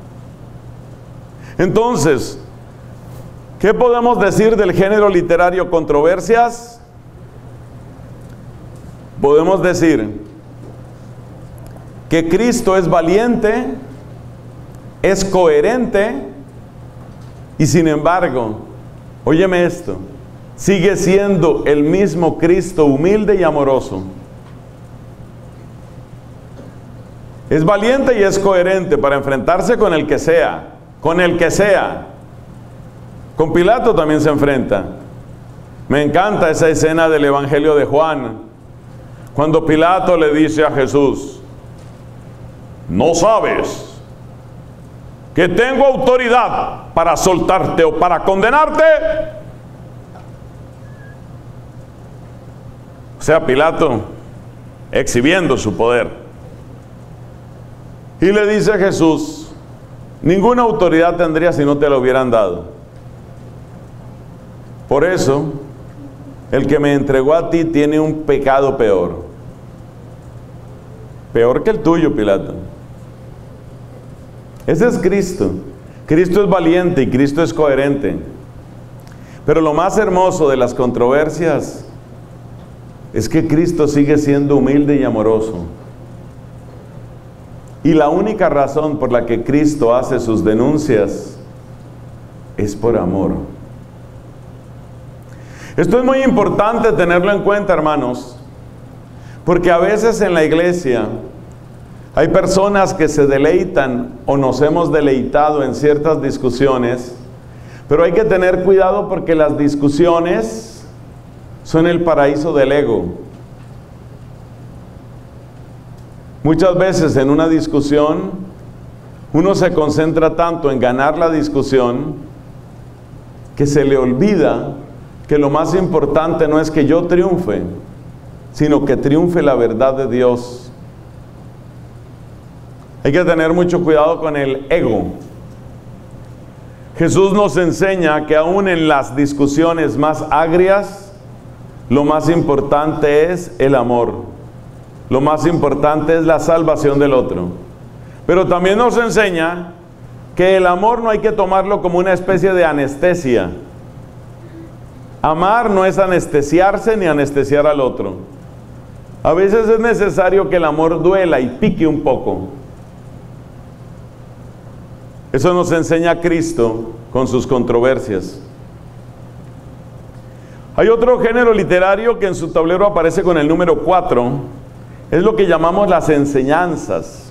Entonces, ¿qué podemos decir del género literario controversias? Podemos decir que Cristo es valiente, es coherente y sin embargo, óyeme esto, sigue siendo el mismo Cristo humilde y amoroso. Es valiente y es coherente para enfrentarse con el que sea, con el que sea. Con Pilato también se enfrenta. Me encanta esa escena del Evangelio de Juan, cuando Pilato le dice a Jesús: ¿no sabes que tengo autoridad para soltarte o para condenarte? O sea, Pilato exhibiendo su poder. Y le dice a Jesús: ninguna autoridad tendría si no te lo hubieran dado. Por eso, el que me entregó a ti tiene un pecado peor. Peor que el tuyo, Pilato. Ese es Cristo. Cristo es valiente y Cristo es coherente. Pero lo más hermoso de las controversias es que Cristo sigue siendo humilde y amoroso. Y la única razón por la que Cristo hace sus denuncias es por amor. Esto es muy importante tenerlo en cuenta, hermanos, porque a veces en la iglesia hay personas que se deleitan o nos hemos deleitado en ciertas discusiones, pero hay que tener cuidado porque las discusiones son el paraíso del ego. Muchas veces en una discusión uno se concentra tanto en ganar la discusión que se le olvida que lo más importante no es que yo triunfe, sino que triunfe la verdad de Dios. Hay que tener mucho cuidado con el ego. Jesús nos enseña que aún en las discusiones más agrias, lo más importante es el amor. Lo más importante es la salvación del otro. Pero también nos enseña que el amor no hay que tomarlo como una especie de anestesia. Amar no es anestesiarse ni anestesiar al otro. A veces es necesario que el amor duela y pique un poco. Eso nos enseña Cristo con sus controversias. Hay otro género literario que en su tablero aparece con el número 4. Es lo que llamamos las enseñanzas.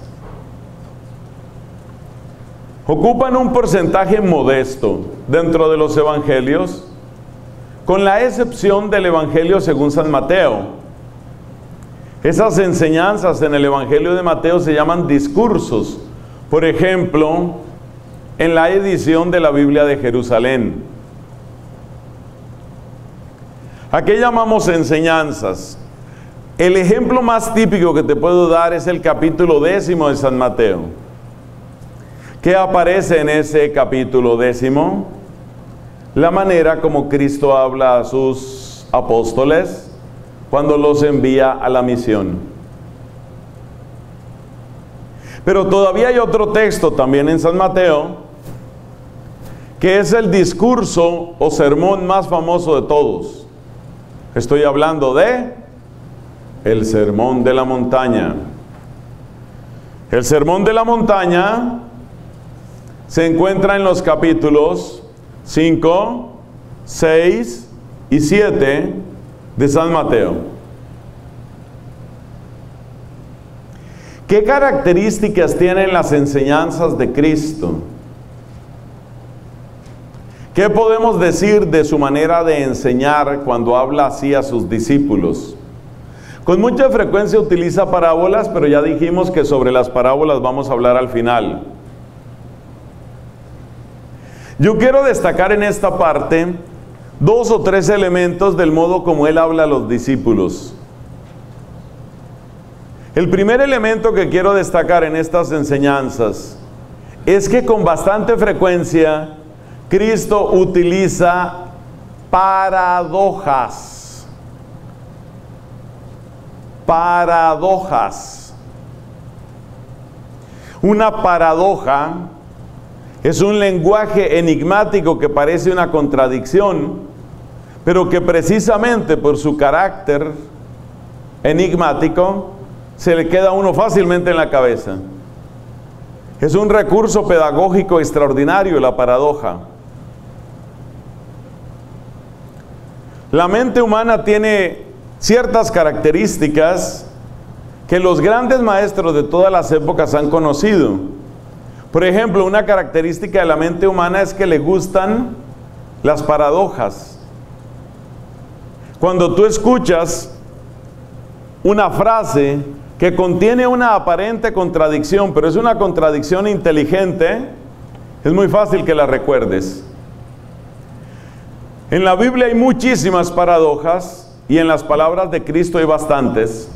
Ocupan un porcentaje modesto dentro de los evangelios, con la excepción del Evangelio según San Mateo. Esas enseñanzas en el Evangelio de Mateo se llaman discursos. Por ejemplo, en la edición de la Biblia de Jerusalén. ¿A qué llamamos enseñanzas? El ejemplo más típico que te puedo dar es el capítulo 10 de San Mateo. ¿Qué aparece en ese capítulo 10? La manera como Cristo habla a sus apóstoles cuando los envía a la misión. Pero todavía hay otro texto también en San Mateo, que es el discurso o sermón más famoso de todos. Estoy hablando de el Sermón de la Montaña. El Sermón de la Montaña se encuentra en los capítulos 5, 6 y 7 de San Mateo. ¿Qué características tienen las enseñanzas de Cristo? ¿Qué podemos decir de su manera de enseñar cuando habla así a sus discípulos? Con mucha frecuencia utiliza parábolas, pero ya dijimos que sobre las parábolas vamos a hablar al final. Yo quiero destacar en esta parte 2 o 3 elementos del modo como él habla a los discípulos. El primer elemento que quiero destacar en estas enseñanzas es que con bastante frecuencia Cristo utiliza paradojas. Paradojas. Una paradoja es un lenguaje enigmático que parece una contradicción, pero que precisamente por su carácter enigmático se le queda a uno fácilmente en la cabeza. Es un recurso pedagógico extraordinario, la paradoja. La mente humana tiene ciertas características que los grandes maestros de todas las épocas han conocido. Por ejemplo, una característica de la mente humana es que le gustan las paradojas. Cuando tú escuchas una frase que contiene una aparente contradicción, pero es una contradicción inteligente, es muy fácil que la recuerdes. En la Biblia hay muchísimas paradojas y en las palabras de Cristo hay bastantes.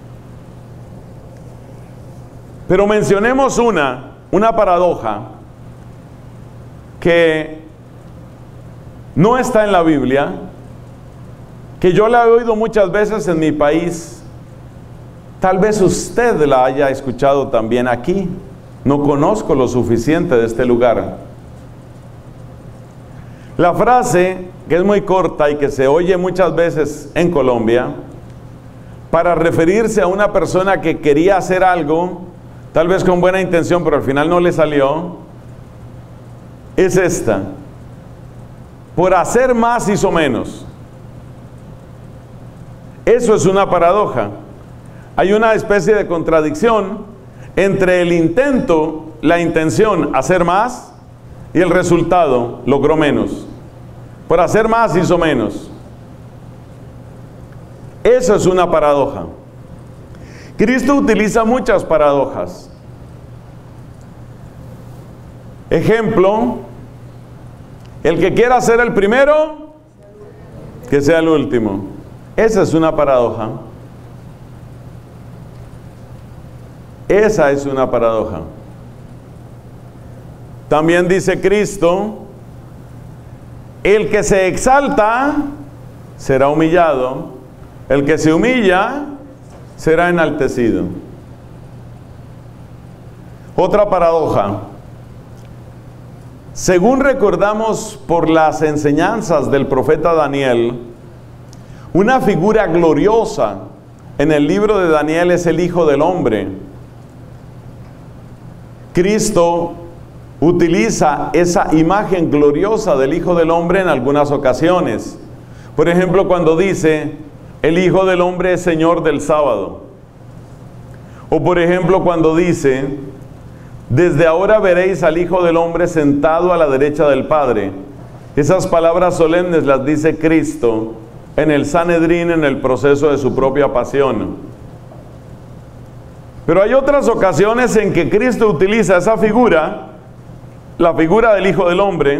Pero mencionemos una paradoja que no está en la Biblia, que yo la he oído muchas veces en mi país. Tal vez usted la haya escuchado también aquí. No conozco lo suficiente de este lugar. La frase, que es muy corta y que se oye muchas veces en Colombia, para referirse a una persona que quería hacer algo, tal vez con buena intención, pero al final no le salió, es esta: por hacer más hizo menos. Eso es una paradoja. Hay una especie de contradicción entre el intento, la intención, hacer más, y el resultado, logró menos. Por hacer más hizo menos. Eso es una paradoja. Cristo utiliza muchas paradojas. Ejemplo, el que quiera ser el primero, que sea el último. Esa es una paradoja. Esa es una paradoja. También dice Cristo, el que se exalta será humillado, el que se humilla será enaltecido. Otra paradoja. Según recordamos por las enseñanzas del profeta Daniel, una figura gloriosa en el libro de Daniel es el Hijo del Hombre. Cristo utiliza esa imagen gloriosa del Hijo del Hombre en algunas ocasiones. Por ejemplo, cuando dice, el Hijo del Hombre es Señor del sábado. O por ejemplo, cuando dice, desde ahora veréis al Hijo del Hombre sentado a la derecha del Padre. Esas palabras solemnes las dice Cristo en el Sanedrín, en el proceso de su propia pasión. Pero hay otras ocasiones en que Cristo utiliza esa figura, la figura del Hijo del Hombre,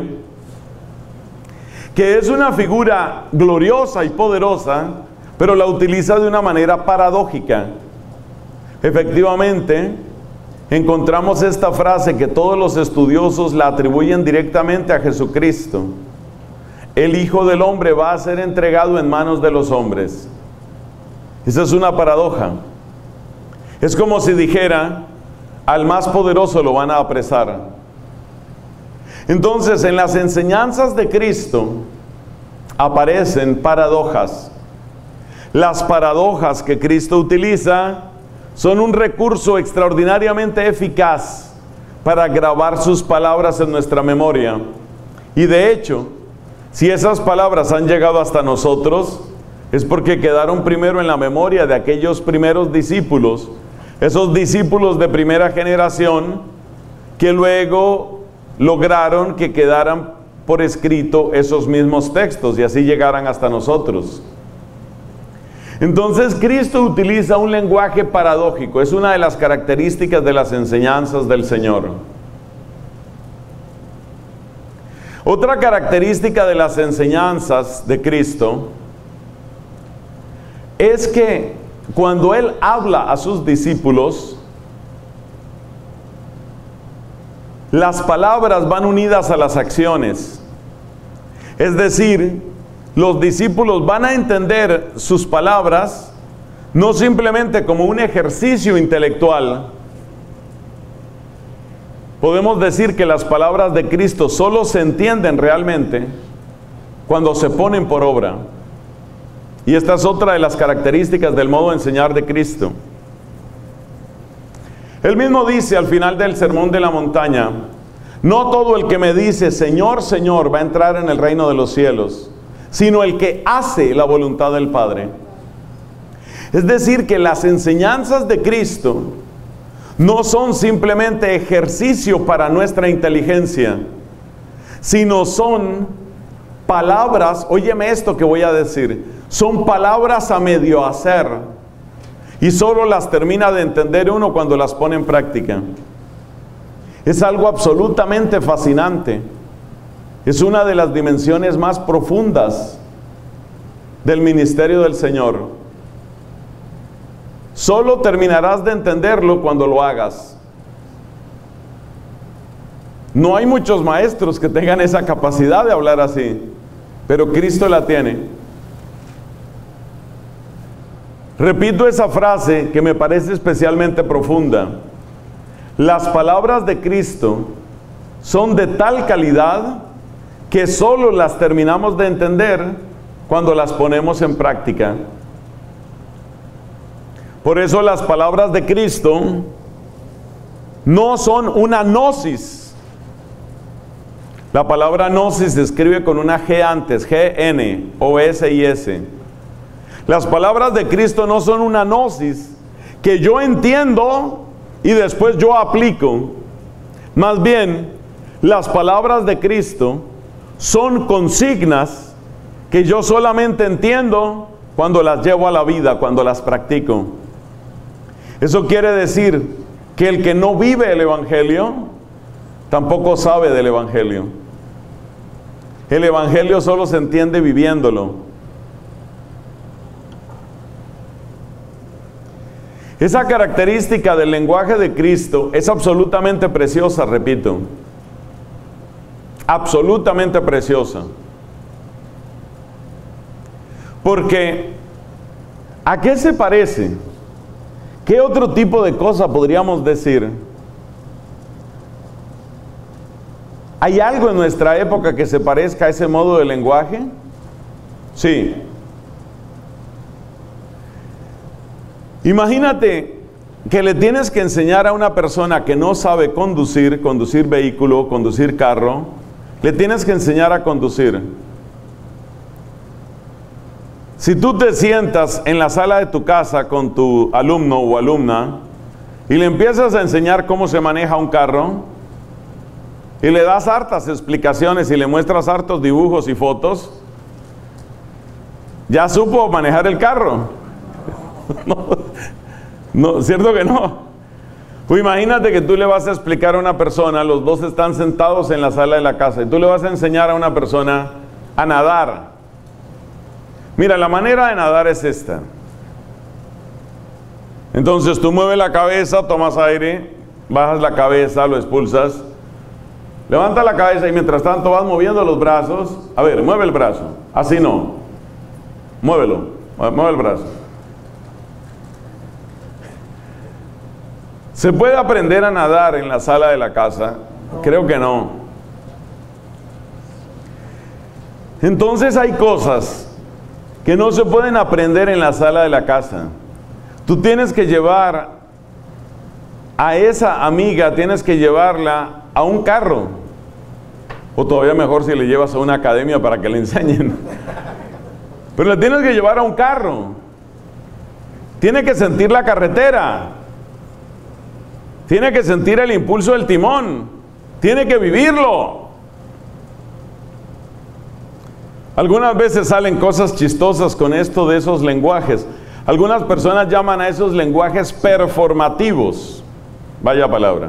que es una figura gloriosa y poderosa, pero la utiliza de una manera paradójica. Efectivamente, encontramos esta frase que todos los estudiosos la atribuyen directamente a Jesucristo. El Hijo del Hombre va a ser entregado en manos de los hombres. Esa es una paradoja. Es como si dijera, al más poderoso lo van a apresar. Entonces, en las enseñanzas de Cristo aparecen paradojas. Las paradojas que Cristo utiliza son un recurso extraordinariamente eficaz para grabar sus palabras en nuestra memoria. Y de hecho, si esas palabras han llegado hasta nosotros, es porque quedaron primero en la memoria de aquellos primeros discípulos, esos discípulos de primera generación, que luego lograron que quedaran por escrito esos mismos textos y así llegaran hasta nosotros. Entonces Cristo utiliza un lenguaje paradójico, es una de las características de las enseñanzas del Señor. Otra característica de las enseñanzas de Cristo es que cuando Él habla a sus discípulos, las palabras van unidas a las acciones. Es decir, los discípulos van a entender sus palabras no simplemente como un ejercicio intelectual. Podemos decir que las palabras de Cristo solo se entienden realmente cuando se ponen por obra. Y esta es otra de las características del modo de enseñar de Cristo. Él mismo dice al final del Sermón de la Montaña, no todo el que me dice Señor, Señor va a entrar en el reino de los cielos, sino el que hace la voluntad del Padre. Es decir, que las enseñanzas de Cristo no son simplemente ejercicio para nuestra inteligencia, sino son palabras, óyeme esto que voy a decir, son palabras a medio hacer, y solo las termina de entender uno cuando las pone en práctica. Es algo absolutamente fascinante. Es una de las dimensiones más profundas del ministerio del Señor. Solo terminarás de entenderlo cuando lo hagas. No hay muchos maestros que tengan esa capacidad de hablar así, pero Cristo la tiene. Repito esa frase que me parece especialmente profunda. Las palabras de Cristo son de tal calidad que solo las terminamos de entender cuando las ponemos en práctica. Por eso las palabras de Cristo no son una gnosis. La palabra gnosis se escribe con una G antes, G-N, O-S-I-S. Las palabras de Cristo no son una gnosis que yo entiendo y después yo aplico. Más bien, las palabras de Cristo son consignas que yo solamente entiendo cuando las llevo a la vida, cuando las practico. Eso quiere decir que el que no vive el Evangelio tampoco sabe del Evangelio. El Evangelio solo se entiende viviéndolo. Esa característica del lenguaje de Cristo es absolutamente preciosa, repito. Absolutamente preciosa. Porque, ¿a qué se parece? ¿Qué otro tipo de cosa podríamos decir? ¿Hay algo en nuestra época que se parezca a ese modo de lenguaje? Sí. Imagínate que le tienes que enseñar a una persona que no sabe conducir vehículo, conducir carro, le tienes que enseñar a conducir. Si tú te sientas en la sala de tu casa con tu alumno o alumna y le empiezas a enseñar cómo se maneja un carro y le das hartas explicaciones y le muestras hartos dibujos y fotos, ya supo manejar el carro. No, ¿cierto que no? Pues imagínate que tú le vas a explicar a una persona, los dos están sentados en la sala de la casa, y tú le vas a enseñar a una persona a nadar. Mira, la manera de nadar es esta. Entonces tú mueves la cabeza, tomas aire, bajas la cabeza, lo expulsas, levanta la cabeza y mientras tanto vas moviendo los brazos. A ver, mueve el brazo, así no, muévelo, mueve el brazo. ¿Se puede aprender a nadar en la sala de la casa? Creo que no. Entonces hay cosas que no se pueden aprender en la sala de la casa. Tú tienes que llevar a esa amiga, tienes que llevarla a un carro. O todavía mejor si le llevas a una academia para que le enseñen. Pero la tienes que llevar a un carro. Tiene que sentir la carretera. Tiene que sentir el impulso del timón. Tiene que vivirlo. Algunas veces salen cosas chistosas con esto de esos lenguajes. Algunas personas llaman a esos lenguajes performativos. Vaya palabra.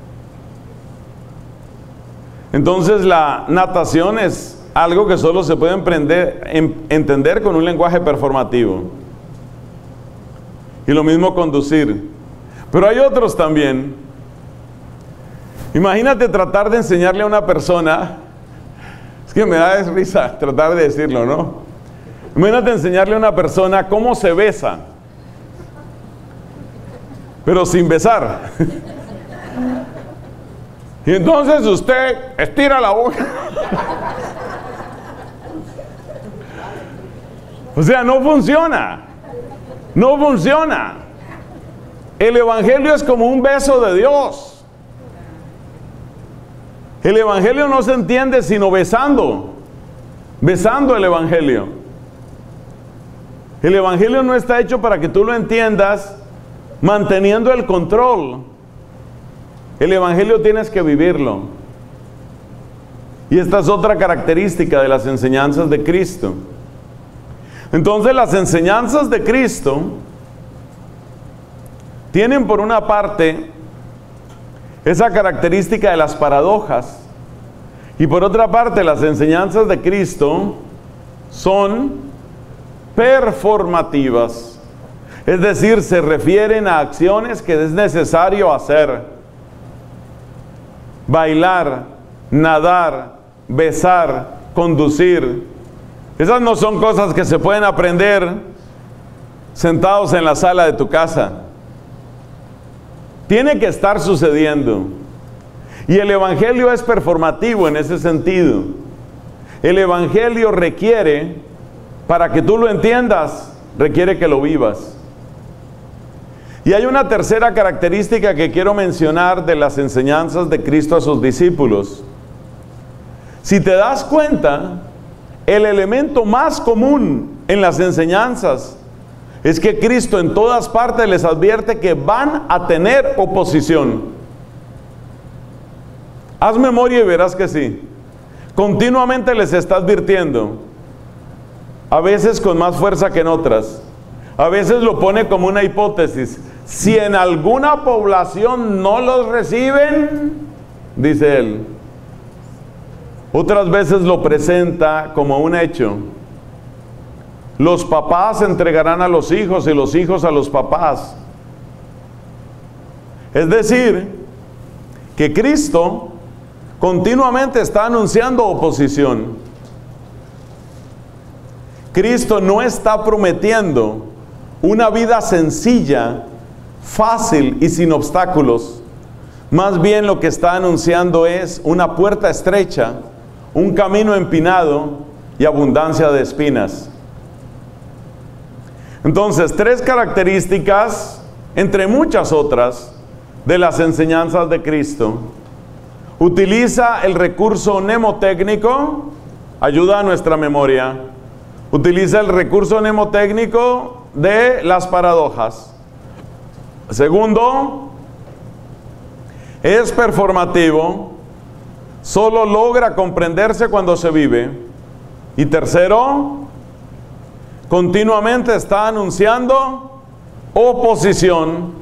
Entonces la natación es algo que solo se puede entender con un lenguaje performativo. Y lo mismo conducir. Pero hay otros también. Imagínate tratar de enseñarle a una persona, es que me da risa tratar de decirlo, ¿no? Imagínate enseñarle a una persona cómo se besa, pero sin besar. Y entonces usted estira la boca. O sea, no funciona. No funciona. El Evangelio es como un beso de Dios. El Evangelio no se entiende sino besando. Besando el Evangelio. El Evangelio no está hecho para que tú lo entiendas manteniendo el control. El Evangelio tienes que vivirlo. Y esta es otra característica de las enseñanzas de Cristo. Entonces las enseñanzas de Cristo tienen por una parte esa característica de las paradojas, y por otra parte las enseñanzas de Cristo son performativas, es decir, se refieren a acciones que es necesario hacer: bailar, nadar, besar, conducir. Esas no son cosas que se pueden aprender sentados en la sala de tu casa. Tiene que estar sucediendo. Y el Evangelio es performativo en ese sentido. El Evangelio requiere, para que tú lo entiendas, requiere que lo vivas. Y hay una tercera característica que quiero mencionar de las enseñanzas de Cristo a sus discípulos. Si te das cuenta, el elemento más común en las enseñanzas es que Cristo en todas partes les advierte que van a tener oposición. Haz memoria y verás que sí. Continuamente les está advirtiendo. A veces con más fuerza que en otras. A veces lo pone como una hipótesis. Si en alguna población no los reciben, dice él. Otras veces lo presenta como un hecho. Los papás entregarán a los hijos y los hijos a los papás. Es decir, que Cristo continuamente está anunciando oposición. Cristo no está prometiendo una vida sencilla, fácil y sin obstáculos. Más bien lo que está anunciando es una puerta estrecha, un camino empinado y abundancia de espinas. Entonces, tres características, entre muchas otras, de las enseñanzas de Cristo. Utiliza el recurso mnemotécnico, ayuda a nuestra memoria. Utiliza el recurso mnemotécnico de las paradojas. Segundo, es performativo, solo logra comprenderse cuando se vive. Y tercero, continuamente está anunciando oposición.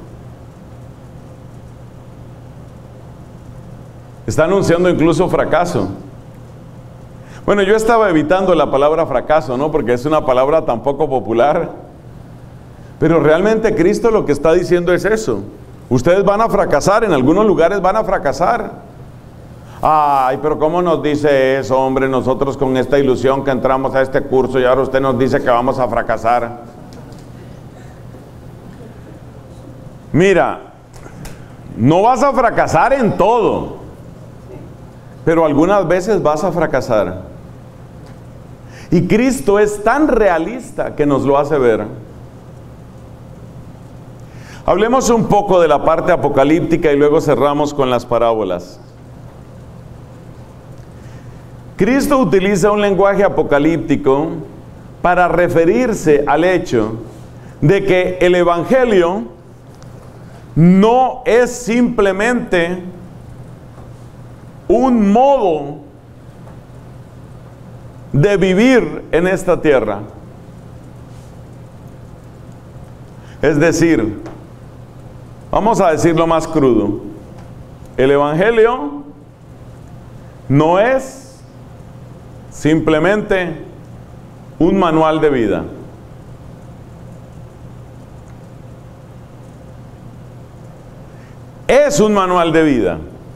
Está anunciando incluso fracaso. Bueno, yo estaba evitando la palabra fracaso, ¿no? Porque es una palabra tan poco popular. Pero realmente Cristo lo que está diciendo es eso. Ustedes van a fracasar, en algunos lugares van a fracasar. Ay, pero ¿cómo nos dice eso, hombre? Nosotros con esta ilusión que entramos a este curso y ahora usted nos dice que vamos a fracasar. Mira, no vas a fracasar en todo, pero algunas veces vas a fracasar. Y Cristo es tan realista que nos lo hace ver. Hablemos un poco de la parte apocalíptica y luego cerramos con las parábolas. Cristo utiliza un lenguaje apocalíptico para referirse al hecho de que el Evangelio no es simplemente un modo de vivir en esta tierra. Es decir, vamos a decirlo más crudo, el Evangelio no es simplemente un manual de vida. Es un manual de vida.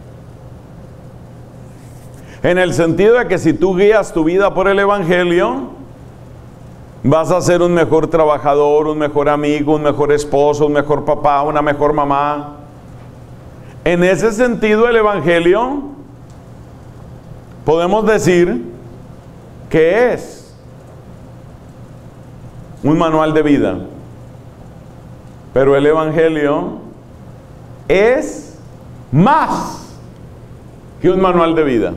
En el sentido de que si tú guías tu vida por el Evangelio, vas a ser un mejor trabajador, un mejor amigo, un mejor esposo, un mejor papá, una mejor mamá. En ese sentido, el Evangelio, podemos decir que es un manual de vida. Pero el Evangelio es más que un manual de vida.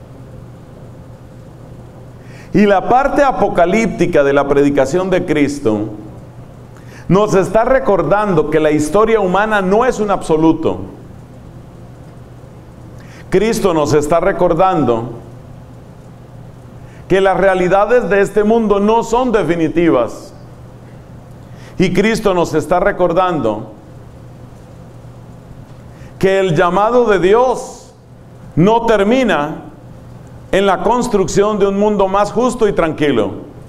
Y la parte apocalíptica de la predicación de Cristo nos está recordando que la historia humana no es un absoluto. Cristo nos está recordando que las realidades de este mundo no son definitivas. Y Cristo nos está recordando que el llamado de Dios no termina en la construcción de un mundo más justo y tranquilo.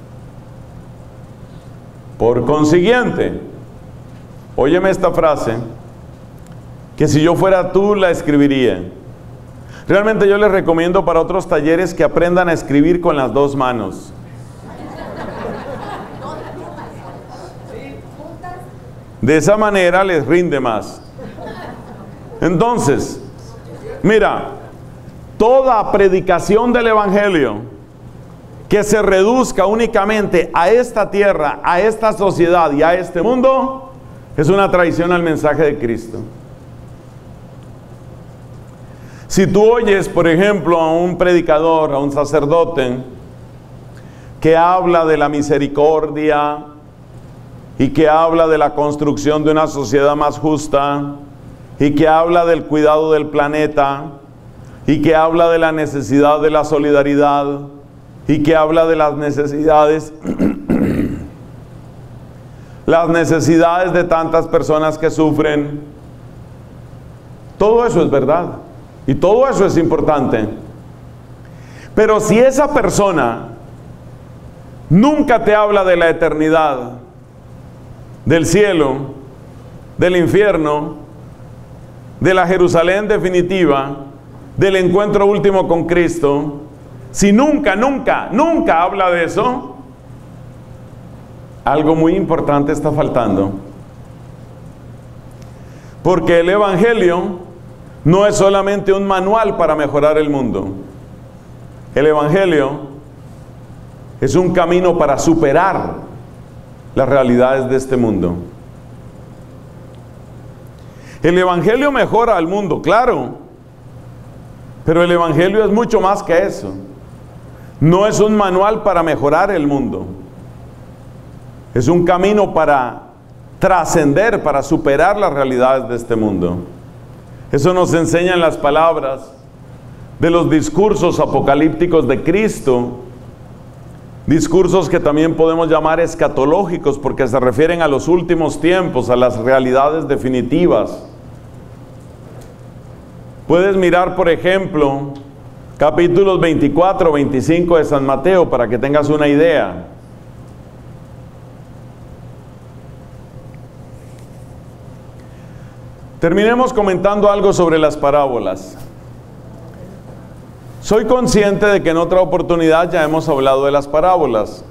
Por consiguiente, óyeme esta frase, que si yo fuera tú la escribiría. Realmente yo les recomiendo para otros talleres que aprendan a escribir con las dos manos. De esa manera les rinde más. Entonces, mira, toda predicación del Evangelio que se reduzca únicamente a esta tierra, a esta sociedad y a este mundo, es una traición al mensaje de Cristo. Si tú oyes, por ejemplo, a un predicador, a un sacerdote, que habla de la misericordia y que habla de la construcción de una sociedad más justa y que habla del cuidado del planeta y que habla de la necesidad de la solidaridad y que habla de las necesidades de tantas personas que sufren, todo eso es verdad. Y todo eso es importante. Pero si esa persona nunca te habla de la eternidad, del cielo, del infierno, de la Jerusalén definitiva, del encuentro último con Cristo, si nunca habla de eso, algo muy importante está faltando. Porque el Evangelio no es solamente un manual para mejorar el mundo. El Evangelio es un camino para superar las realidades de este mundo. El Evangelio mejora al mundo, claro, pero el Evangelio es mucho más que eso. No es un manual para mejorar el mundo. Es un camino para trascender, para superar las realidades de este mundo. Eso nos enseñan las palabras de los discursos apocalípticos de Cristo, discursos que también podemos llamar escatológicos porque se refieren a los últimos tiempos, a las realidades definitivas. Puedes mirar, por ejemplo, capítulos 24, 25 de San Mateo para que tengas una idea. Terminemos comentando algo sobre las parábolas. Soy consciente de que en otra oportunidad ya hemos hablado de las parábolas.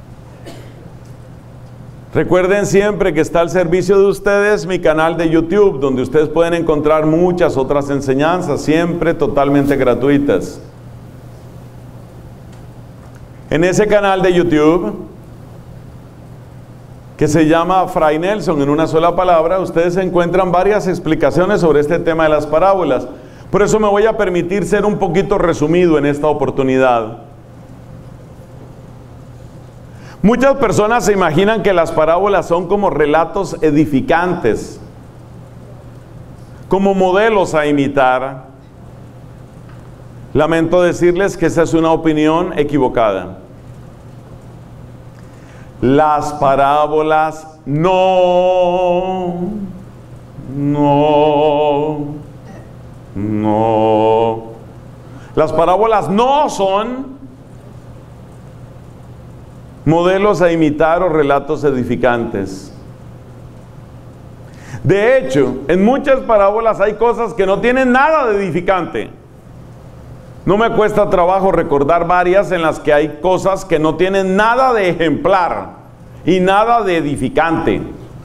Recuerden siempre que está al servicio de ustedes mi canal de YouTube, donde ustedes pueden encontrar muchas otras enseñanzas, siempre totalmente gratuitas. En ese canal de YouTube, que se llama Fray Nelson en una sola palabra, ustedes encuentran varias explicaciones sobre este tema de las parábolas. Por eso me voy a permitir ser un poquito resumido en esta oportunidad. Muchas personas se imaginan que las parábolas son como relatos edificantes, como modelos a imitar. Lamento decirles que esa es una opinión equivocada. Las parábolas no. Las parábolas no son modelos a imitar o relatos edificantes. De hecho, en muchas parábolas hay cosas que no tienen nada de edificante. No me cuesta trabajo recordar varias en las que hay cosas que no tienen nada de ejemplar y nada de edificante.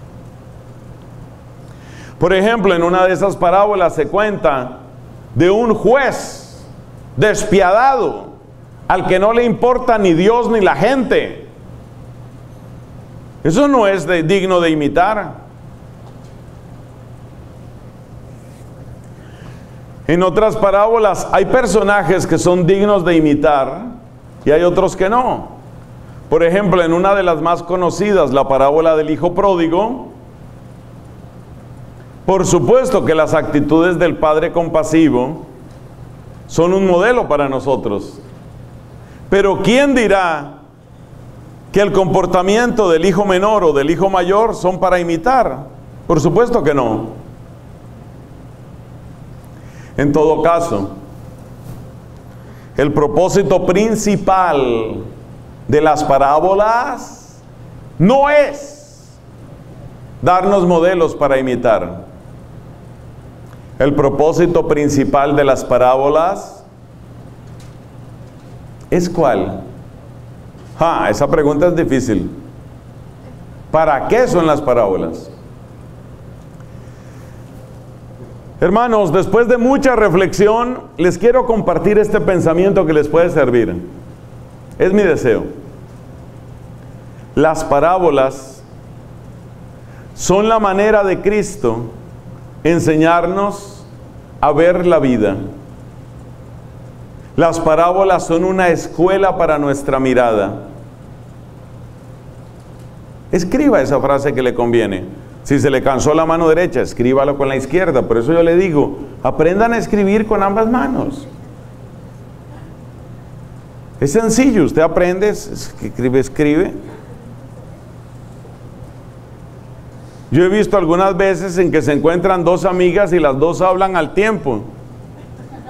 Por ejemplo, en una de esas parábolas se cuenta de un juez despiadado al que no le importa ni Dios ni la gente. Eso no es digno de imitar. En otras parábolas hay personajes que son dignos de imitar y hay otros que no. Por ejemplo, en una de las más conocidas, la parábola del hijo pródigo, por supuesto que las actitudes del padre compasivo son un modelo para nosotros. Pero ¿quién dirá que el comportamiento del hijo menor o del hijo mayor son para imitar? Por supuesto que no. En todo caso, el propósito principal de las parábolas no es darnos modelos para imitar. El propósito principal de las parábolas ¿es cuál? Esa pregunta es difícil. ¿Para qué son las parábolas? Hermanos, después de mucha reflexión, les quiero compartir este pensamiento que les puede servir. Es mi deseo. Las parábolas son la manera de Cristo enseñarnos a ver la vida. Las parábolas son una escuela para nuestra mirada. Escriba esa frase que le conviene. Si se le cansó la mano derecha, escríbalo con la izquierda. Por eso yo le digo, aprendan a escribir con ambas manos. Es sencillo, usted aprende, escribe. Yo he visto algunas veces en que se encuentran dos amigas y las dos hablan al tiempo.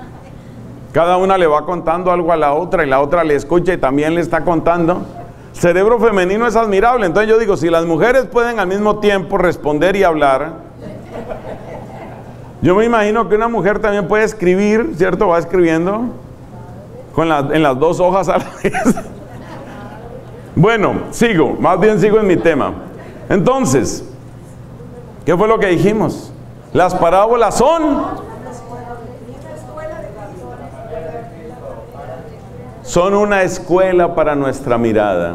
Cada una le va contando algo a la otra y la otra le escucha y también le está contando. El cerebro femenino es admirable. Entonces yo digo, si las mujeres pueden al mismo tiempo responder y hablar, yo me imagino que una mujer también puede escribir, ¿cierto? Va escribiendo en las dos hojas a la vez. Bueno, más bien sigo en mi tema. Entonces, ¿qué fue lo que dijimos? Las parábolas son una escuela para nuestra mirada.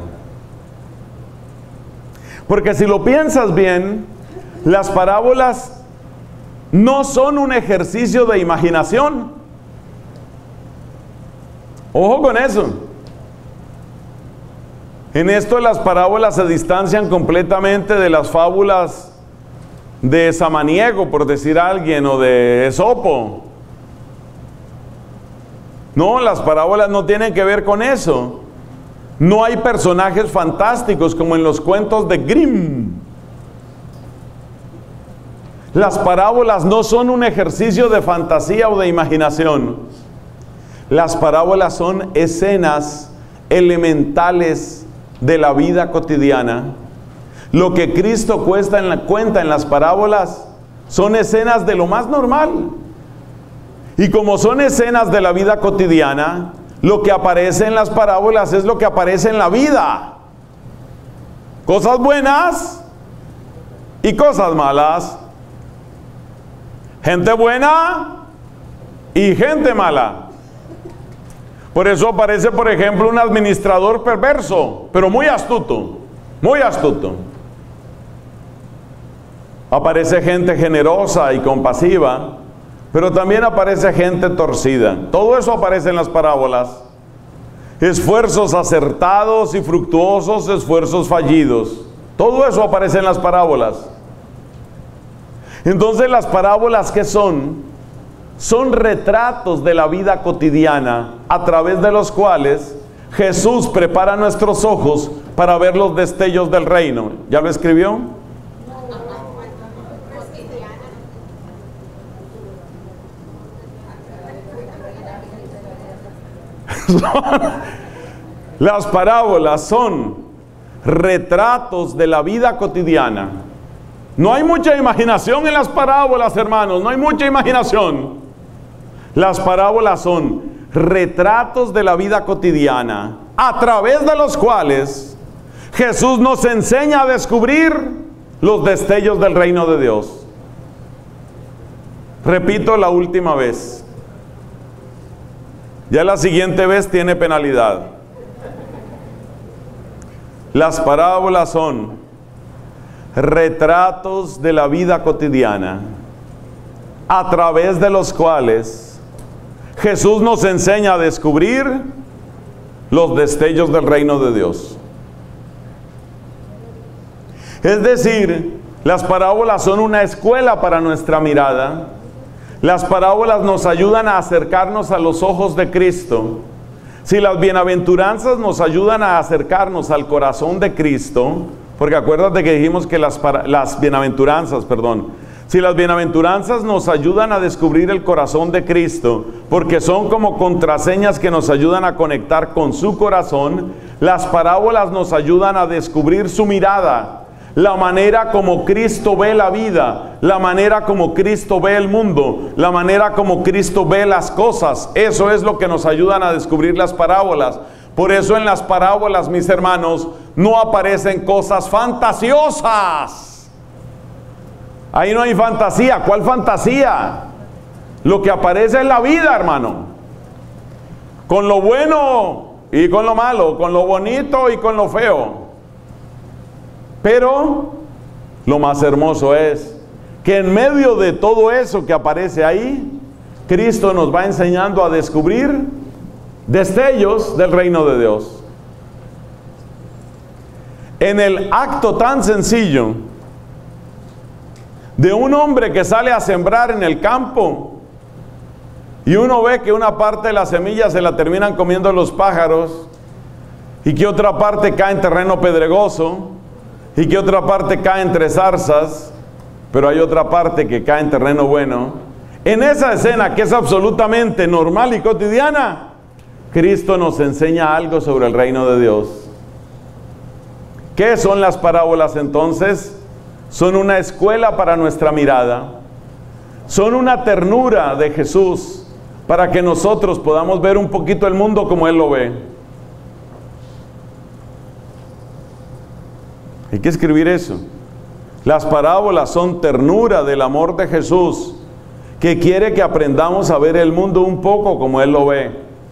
Porque si lo piensas bien, las parábolas no son un ejercicio de imaginación. Ojo con eso. En esto las parábolas se distancian completamente de las fábulas de Samaniego, por decir alguien, o de Esopo. No, las parábolas no tienen que ver con eso. No hay personajes fantásticos como en los cuentos de Grimm. Las parábolas no son un ejercicio de fantasía o de imaginación. Las parábolas son escenas elementales de la vida cotidiana. Lo que Cristo cuenta en las parábolas son escenas de lo más normal. Y como son escenas de la vida cotidiana, lo que aparece en las parábolas es lo que aparece en la vida. Cosas buenas y cosas malas. Gente buena y gente mala. Por eso aparece, por ejemplo, un administrador perverso, pero muy astuto, muy astuto. Aparece gente generosa y compasiva, pero también aparece gente torcida. Todo eso aparece en las parábolas. Esfuerzos acertados y fructuosos, esfuerzos fallidos. Todo eso aparece en las parábolas. Entonces, las parábolas, ¿qué son? Son retratos de la vida cotidiana a través de los cuales Jesús prepara nuestros ojos para ver los destellos del reino. ¿Ya lo escribió? Las parábolas son retratos de la vida cotidiana. No hay mucha imaginación en las parábolas, hermanos, no hay mucha imaginación. Las parábolas son retratos de la vida cotidiana a través de los cuales Jesús nos enseña a descubrir los destellos del reino de Dios. Repito la última vez. Ya la siguiente vez tiene penalidad. Las parábolas son retratos de la vida cotidiana a través de los cuales Jesús nos enseña a descubrir los destellos del reino de Dios. Es decir, las parábolas son una escuela para nuestra mirada. Las parábolas nos ayudan a acercarnos a los ojos de Cristo. Si las bienaventuranzas nos ayudan a acercarnos al corazón de Cristo, porque acuérdate que dijimos que las bienaventuranzas nos ayudan a descubrir el corazón de Cristo, porque son como contraseñas que nos ayudan a conectar con su corazón. Las parábolas nos ayudan a descubrir su mirada, la manera como Cristo ve la vida, la manera como Cristo ve el mundo, la manera como Cristo ve las cosas. Eso es lo que nos ayudan a descubrir las parábolas. Por eso en las parábolas, mis hermanos, no aparecen cosas fantasiosas. Ahí no hay fantasía. ¿Cuál fantasía? Lo que aparece es la vida, hermano. Con lo bueno y con lo malo, con lo bonito y con lo feo. Pero lo más hermoso es que en medio de todo eso que aparece ahí, Cristo nos va enseñando a descubrir destellos del reino de Dios. En el acto tan sencillo de un hombre que sale a sembrar en el campo y uno ve que una parte de la semilla se la terminan comiendo los pájaros y que otra parte cae en terreno pedregoso y que otra parte cae entre zarzas, pero hay otra parte que cae en terreno bueno. En esa escena que es absolutamente normal y cotidiana, Cristo nos enseña algo sobre el reino de Dios. ¿Qué son las parábolas entonces? Son una escuela para nuestra mirada. Son una ternura de Jesús para que nosotros podamos ver un poquito el mundo como Él lo ve. Hay que escribir eso. Las parábolas son ternura del amor de Jesús, que quiere que aprendamos a ver el mundo un poco como Él lo ve.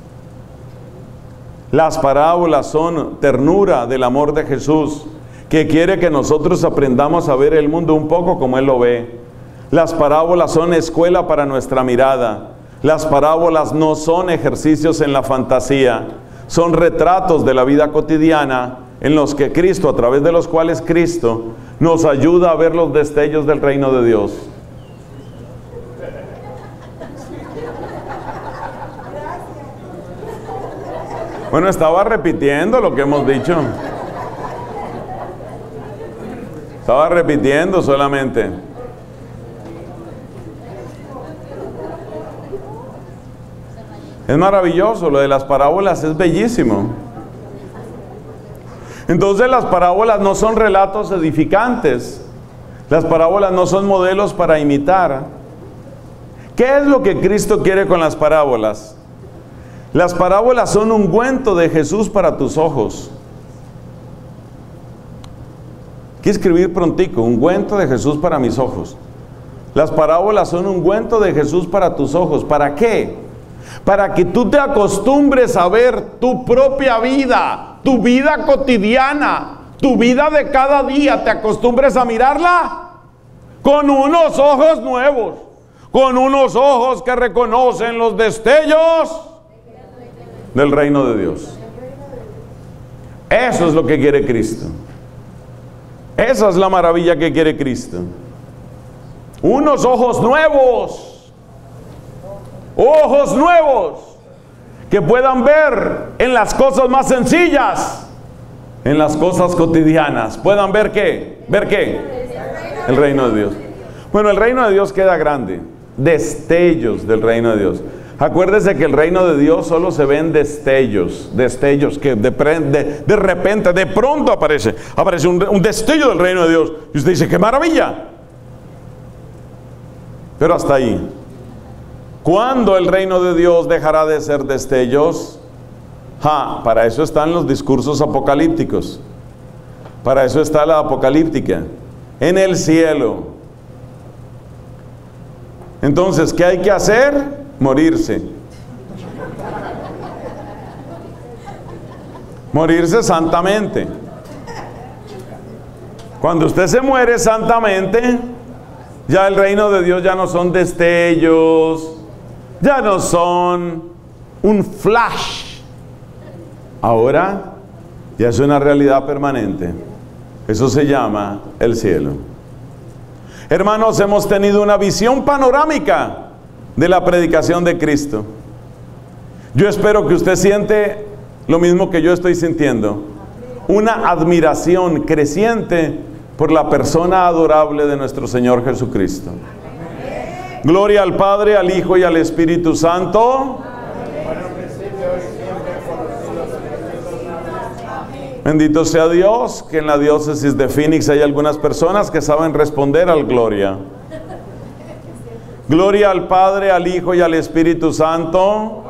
Las parábolas son ternura del amor de Jesús, que quiere que nosotros aprendamos a ver el mundo un poco como Él lo ve. Las parábolas son escuela para nuestra mirada. Las parábolas no son ejercicios en la fantasía, son retratos de la vida cotidiana en los que Cristo, a través de los cuales Cristo nos ayuda a ver los destellos del reino de Dios. Bueno, estaba repitiendo lo que hemos dicho. Estaba repitiendo solamente. Es maravilloso, lo de las parábolas es bellísimo. Entonces las parábolas no son relatos edificantes. Las parábolas no son modelos para imitar. ¿Qué es lo que Cristo quiere con las parábolas? Las parábolas son un ungüento de Jesús para tus ojos. Quiero escribir prontico, ungüento de Jesús para mis ojos. Las parábolas son un ungüento de Jesús para tus ojos. ¿Para qué? Para que tú te acostumbres a ver tu propia vida, tu vida cotidiana, tu vida de cada día, te acostumbres a mirarla con unos ojos nuevos, con unos ojos que reconocen los destellos del reino de Dios. Eso es lo que quiere Cristo. Esa es la maravilla que quiere Cristo. Unos ojos nuevos. Ojos nuevos que puedan ver en las cosas más sencillas, en las cosas cotidianas. ¿Puedan ver qué? ¿Ver qué? El reino de Dios. Bueno, el reino de Dios queda grande. Destellos del reino de Dios. Acuérdese que el reino de Dios solo se ven destellos. Destellos que de repente, de pronto aparece un destello del reino de Dios. Y usted dice, ¡qué maravilla! Pero hasta ahí. ¿Cuándo el reino de Dios dejará de ser destellos? Para eso están los discursos apocalípticos. Para eso está la apocalíptica. En el cielo. Entonces, ¿qué hay que hacer? Morirse. Morirse santamente. Cuando usted se muere santamente, ya el reino de Dios ya no son destellos, ya no son un flash. Ahora ya es una realidad permanente. Eso se llama el cielo. Hermanos, hemos tenido una visión panorámica de la predicación de Cristo. Yo espero que usted siente lo mismo que yo estoy sintiendo. Una admiración creciente por la persona adorable de nuestro Señor Jesucristo. Gloria al Padre, al Hijo y al Espíritu Santo. Bendito sea Dios, que en la diócesis de Phoenix hay algunas personas que saben responder al gloria. Gloria al Padre, al Hijo y al Espíritu Santo.